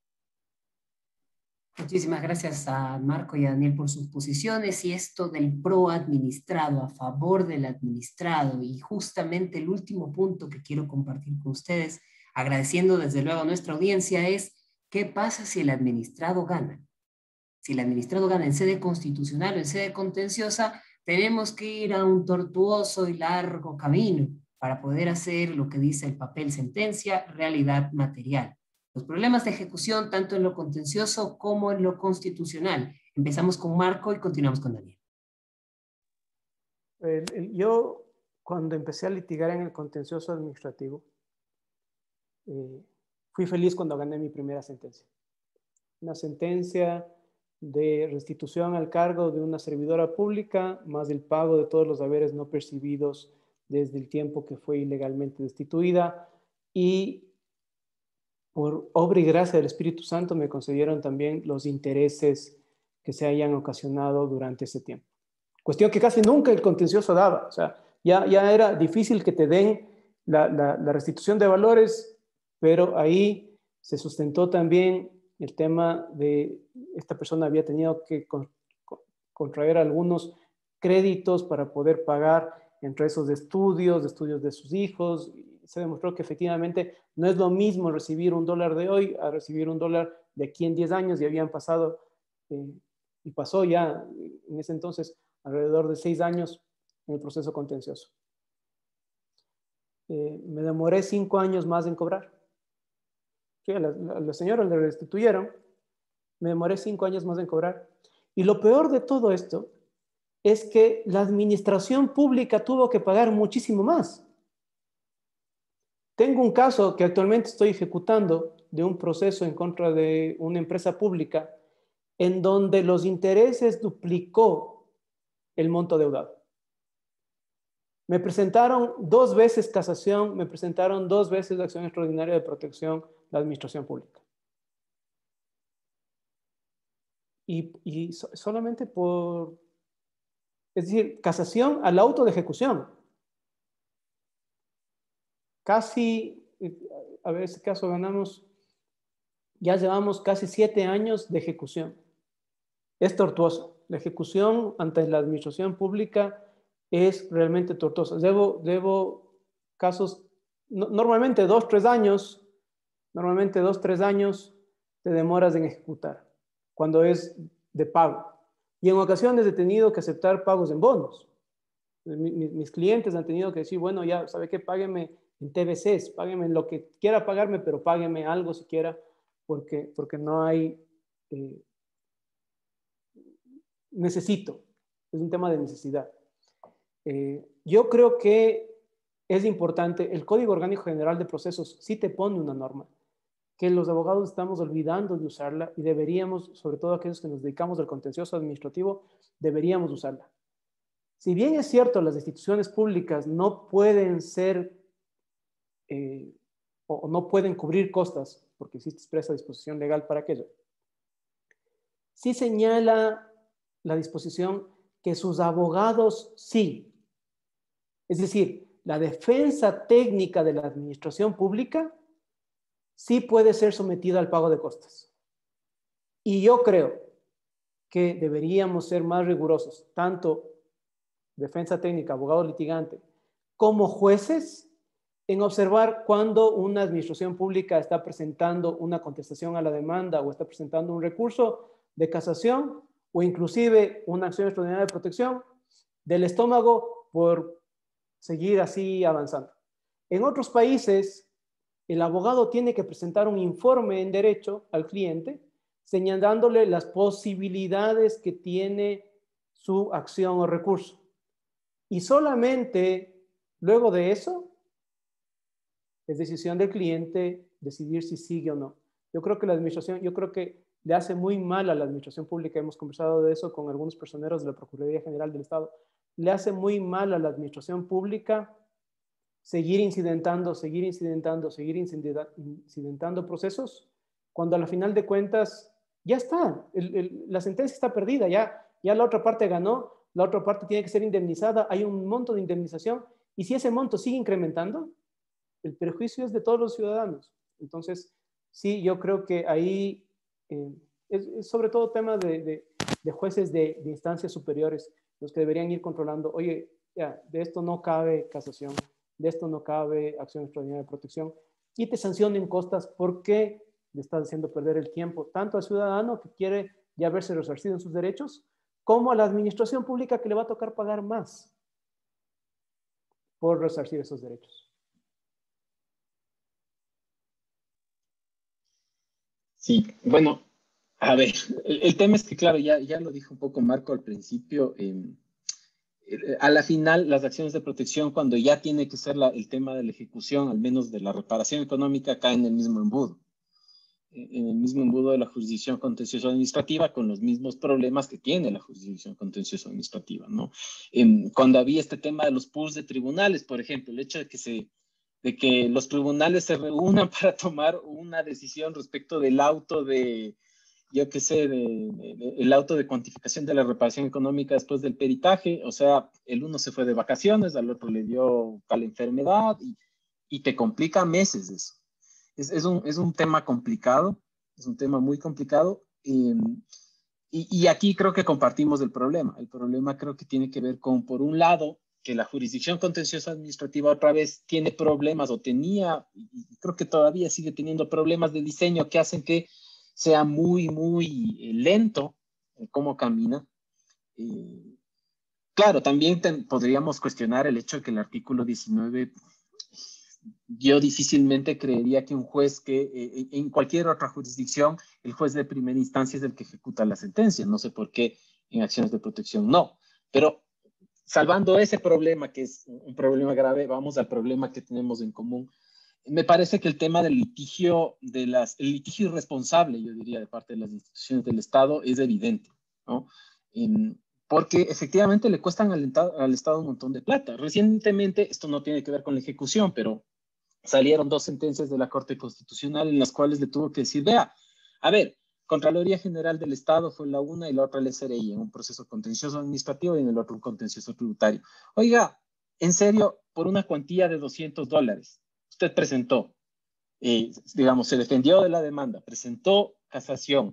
Muchísimas gracias a Marco y a Daniel por sus posiciones y esto del pro administrado, a favor del administrado, y justamente el último punto que quiero compartir con ustedes, agradeciendo desde luego a nuestra audiencia, es ¿qué pasa si el administrado gana? Si el administrado gana en sede constitucional o en sede contenciosa, tenemos que ir a un tortuoso y largo camino para poder hacer lo que dice el papel sentencia, realidad material. Los problemas de ejecución, tanto en lo contencioso como en lo constitucional. Empezamos con Marco y continuamos con Daniel. El, el, yo, cuando empecé a litigar en el contencioso administrativo, eh, fui feliz cuando gané mi primera sentencia. Una sentencia de restitución al cargo de una servidora pública, más el pago de todos los haberes no percibidos desde el tiempo que fue ilegalmente destituida, y por obra y gracia del Espíritu Santo me concedieron también los intereses que se hayan ocasionado durante ese tiempo. Cuestión que casi nunca el contencioso daba. O sea, ya, ya era difícil que te den la, la, la restitución de valores, pero ahí se sustentó también el tema de esta persona había tenido que con, con, contraer algunos créditos para poder pagar entre esos de estudios, de estudios de sus hijos. Y se demostró que efectivamente no es lo mismo recibir un dólar de hoy a recibir un dólar de aquí en diez años, y habían pasado, eh, y pasó ya en ese entonces alrededor de seis años en el proceso contencioso. Eh, me demoré cinco años más en cobrar. Sí, a la, la, la señora le restituyeron, me demoré cinco años más en cobrar. Y lo peor de todo esto es que la administración pública tuvo que pagar muchísimo más. Tengo un caso que actualmente estoy ejecutando de un proceso en contra de una empresa pública en donde los intereses duplicó el monto deudado. Me presentaron dos veces casación, me presentaron dos veces la acción extraordinaria de protección la administración pública. Y, y so, solamente por, es decir, casación al auto de ejecución. Casi, a ver, en este caso ganamos, ya llevamos casi siete años de ejecución. es tortuosa. La ejecución ante la administración pública es realmente tortuosa. Debo, debo casos, no, normalmente dos, tres años, normalmente dos, tres años te demoras en ejecutar, cuando es de pago. Y en ocasiones he tenido que aceptar pagos en bonos. Mis, mis clientes han tenido que decir, bueno, ya, ¿sabe qué? Págueme en T V Cs, págueme en lo que quiera pagarme, pero págueme algo siquiera, porque, porque no hay, eh, necesito, es un tema de necesidad. Eh, yo creo que es importante, el Código Orgánico General de Procesos sí te pone una norma, que los abogados estamos olvidando de usarla y deberíamos, sobre todo aquellos que nos dedicamos al contencioso administrativo, deberíamos usarla. Si bien es cierto, las instituciones públicas no pueden ser eh, o, o no pueden cubrir costas, porque existe expresa disposición legal para aquello, sí señala la disposición que sus abogados sí. Es decir, la defensa técnica de la administración pública sí puede ser sometida al pago de costas. Y yo creo que deberíamos ser más rigurosos, tanto defensa técnica, abogado litigante, como jueces, en observar cuando una administración pública está presentando una contestación a la demanda o está presentando un recurso de casación o inclusive una acción extraordinaria de protección del estómago por seguir así avanzando. En otros países, el abogado tiene que presentar un informe en derecho al cliente señalándole las posibilidades que tiene su acción o recurso. Y solamente luego de eso es decisión del cliente decidir si sigue o no. Yo creo que la administración, yo creo que le hace muy mal a la administración pública, hemos conversado de eso con algunos personeros de la Procuraduría General del Estado, le hace muy mal a la administración pública seguir incidentando, seguir incidentando, seguir incidentando procesos, cuando a la final de cuentas ya está, el, el, la sentencia está perdida, ya, ya la otra parte ganó, la otra parte tiene que ser indemnizada, hay un monto de indemnización, y si ese monto sigue incrementando, el perjuicio es de todos los ciudadanos. Entonces, sí, yo creo que ahí eh, es, es sobre todo tema de, de, de jueces de, de instancias superiores los que deberían ir controlando, oye, ya, de esto no cabe casación, de esto no cabe acción extraordinaria de protección, y te sancionen costas porque le estás haciendo perder el tiempo, tanto al ciudadano que quiere ya verse resarcido en sus derechos, como a la administración pública que le va a tocar pagar más por resarcir esos derechos. Sí, bueno, a ver, el, el tema es que, claro, ya, ya lo dijo un poco Marco al principio, eh, a la final las acciones de protección, cuando ya tiene que ser la, el tema de la ejecución, al menos de la reparación económica, caen en el mismo embudo, en el mismo embudo de la jurisdicción contencioso administrativa, con los mismos problemas que tiene la jurisdicción contencioso administrativa, ¿no? Eh, cuando había este tema de los pools de tribunales, por ejemplo, el hecho de que se de que los tribunales se reúnan para tomar una decisión respecto del auto de, yo qué sé, de, de, de, el auto de cuantificación de la reparación económica después del peritaje. O sea, el uno se fue de vacaciones, al otro le dio tal enfermedad y, y te complica meses eso. Es, es, un, es un tema complicado, es un tema muy complicado. Eh, y, y aquí creo que compartimos el problema. El problema creo que tiene que ver con, por un lado, que la jurisdicción contenciosa administrativa otra vez tiene problemas o tenía, y creo que todavía sigue teniendo problemas de diseño que hacen que sea muy, muy eh, lento en cómo camina. Eh, claro, también ten, podríamos cuestionar el hecho de que el artículo diecinueve, yo difícilmente creería que un juez que eh, en cualquier otra jurisdicción, el juez de primera instancia es el que ejecuta la sentencia. No sé por qué en acciones de protección no, pero salvando ese problema, que es un problema grave, vamos al problema que tenemos en común. Me parece que el tema del litigio, de las, el litigio irresponsable, yo diría, de parte de las instituciones del Estado, es evidente, ¿no? En, porque efectivamente le cuestan al, al Estado un montón de plata. Recientemente, esto no tiene que ver con la ejecución, pero salieron dos sentencias de la Corte Constitucional en las cuales le tuvo que decir, vea, a ver, Contraloría General del Estado fue la una y la otra el S R I en un proceso contencioso administrativo y en el otro un contencioso tributario. Oiga, en serio, por una cuantía de doscientos dólares, usted presentó, eh, digamos, se defendió de la demanda, presentó casación,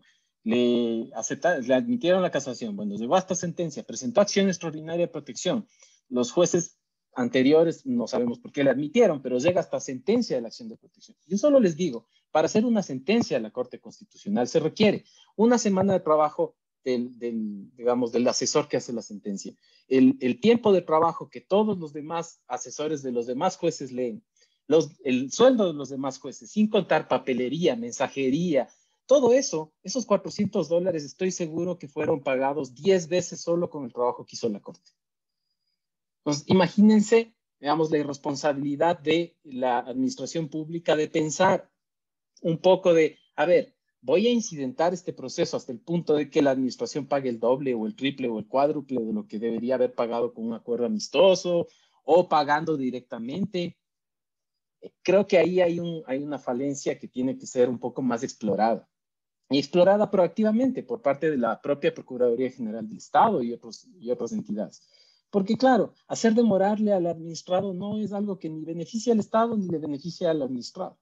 le, acepta, le admitieron la casación. Bueno, llegó hasta sentencia, presentó acción extraordinaria de protección. Los jueces anteriores no sabemos por qué le admitieron, pero llega hasta sentencia de la acción de protección. Yo solo les digo, para hacer una sentencia a la Corte Constitucional se requiere una semana de trabajo del, del, digamos, del asesor que hace la sentencia, el, el tiempo de trabajo que todos los demás asesores de los demás jueces leen, los, el sueldo de los demás jueces, sin contar papelería, mensajería, todo eso, esos cuatrocientos dólares estoy seguro que fueron pagados diez veces solo con el trabajo que hizo la Corte. Entonces, imagínense, digamos, la irresponsabilidad de la administración pública de pensar un poco de, a ver, voy a incidentar este proceso hasta el punto de que la administración pague el doble o el triple o el cuádruple de lo que debería haber pagado con un acuerdo amistoso o pagando directamente. Creo que ahí hay, un, hay una falencia que tiene que ser un poco más explorada. Y explorada proactivamente por parte de la propia Procuraduría General del Estado y, otros, y otras entidades. Porque claro, hacer demorarle al administrado no es algo que ni beneficia al Estado ni le beneficia al administrado.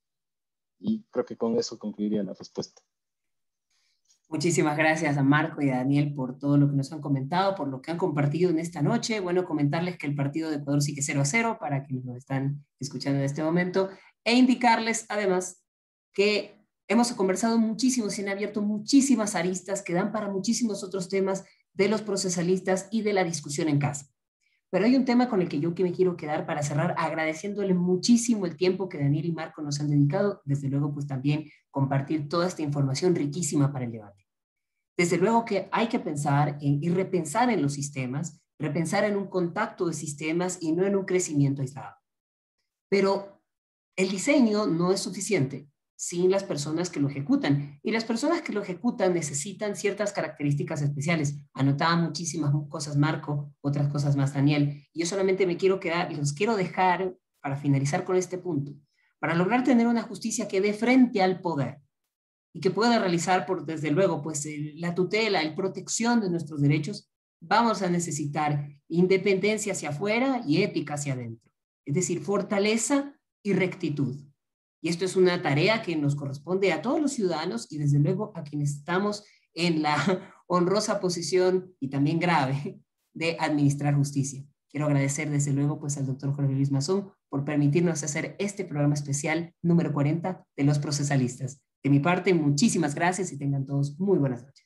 Y creo que con eso concluiría la respuesta. Muchísimas gracias a Marco y a Daniel por todo lo que nos han comentado, por lo que han compartido en esta noche. Bueno, comentarles que el partido de Ecuador sigue cero a cero para quienes nos están escuchando en este momento, e indicarles además que hemos conversado muchísimo, se han abierto muchísimas aristas que dan para muchísimos otros temas de los procesalistas y de la discusión en casa. Pero hay un tema con el que yo que me quiero quedar para cerrar, agradeciéndole muchísimo el tiempo que Daniel y Marco nos han dedicado, desde luego pues también compartir toda esta información riquísima para el debate. Desde luego que hay que pensar en, y repensar en los sistemas, repensar en un contacto de sistemas y no en un crecimiento aislado. Pero el diseño no es suficiente sin las personas que lo ejecutan. Y las personas que lo ejecutan necesitan ciertas características especiales. Anotaba muchísimas cosas Marco, otras cosas más Daniel. Y yo solamente me quiero quedar, los quiero dejar para finalizar con este punto. Para lograr tener una justicia que dé frente al poder y que pueda realizar, por, desde luego, pues el, la tutela, la protección de nuestros derechos, vamos a necesitar independencia hacia afuera y ética hacia adentro. Es decir, fortaleza y rectitud. Y esto es una tarea que nos corresponde a todos los ciudadanos y desde luego a quienes estamos en la honrosa posición y también grave de administrar justicia. Quiero agradecer desde luego pues al doctor Jorge Luis Mazón por permitirnos hacer este programa especial número cuarenta de los procesalistas. De mi parte, muchísimas gracias y tengan todos muy buenas noches.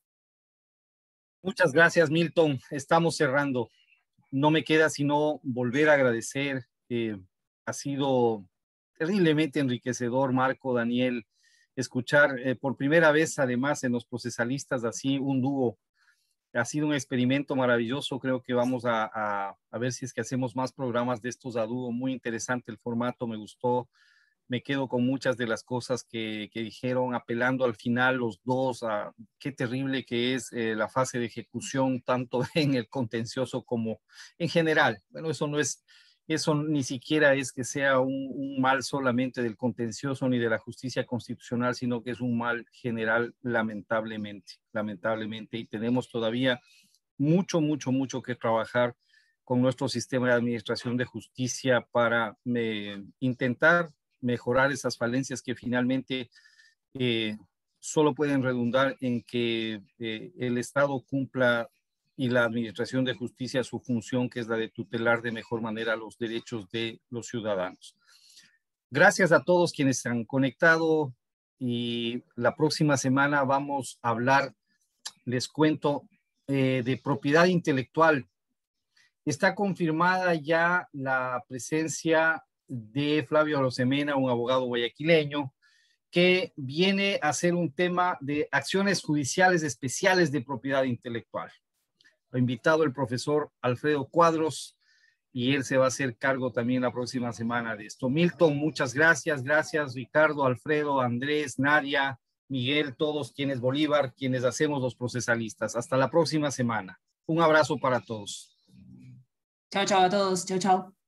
Muchas gracias, Milton. Estamos cerrando. No me queda sino volver a agradecer. Eh, ha sido terriblemente enriquecedor, Marco, Daniel, escuchar eh, por primera vez, además, en los procesalistas, así un dúo. Ha sido un experimento maravilloso. Creo que vamos a, a, a ver si es que hacemos más programas de estos a dúo. Muy interesante el formato, me gustó. Me quedo con muchas de las cosas que, que dijeron, apelando al final los dos a qué terrible que es eh, la fase de ejecución, tanto en el contencioso como en general. Bueno, eso no es... Eso ni siquiera es que sea un, un mal solamente del contencioso ni de la justicia constitucional, sino que es un mal general, lamentablemente, lamentablemente. Y tenemos todavía mucho, mucho, mucho que trabajar con nuestro sistema de administración de justicia para eh, intentar mejorar esas falencias que finalmente eh, solo pueden redundar en que eh, el Estado cumpla y la administración de justicia su función, que es la de tutelar de mejor manera los derechos de los ciudadanos. Gracias a todos quienes se han conectado y la próxima semana vamos a hablar, les cuento, eh, de propiedad intelectual. Está confirmada ya la presencia de Flavio Arosemena, un abogado guayaquileño, que viene a ser un tema de acciones judiciales especiales de propiedad intelectual. Lo ha invitado el profesor Alfredo Cuadros y él se va a hacer cargo también la próxima semana de esto. Milton, muchas gracias. Gracias, Ricardo, Alfredo, Andrés, Nadia, Miguel, todos quienes Bolívar, quienes hacemos los procesalistas. Hasta la próxima semana. Un abrazo para todos. Chao, chao a todos. Chao, chao.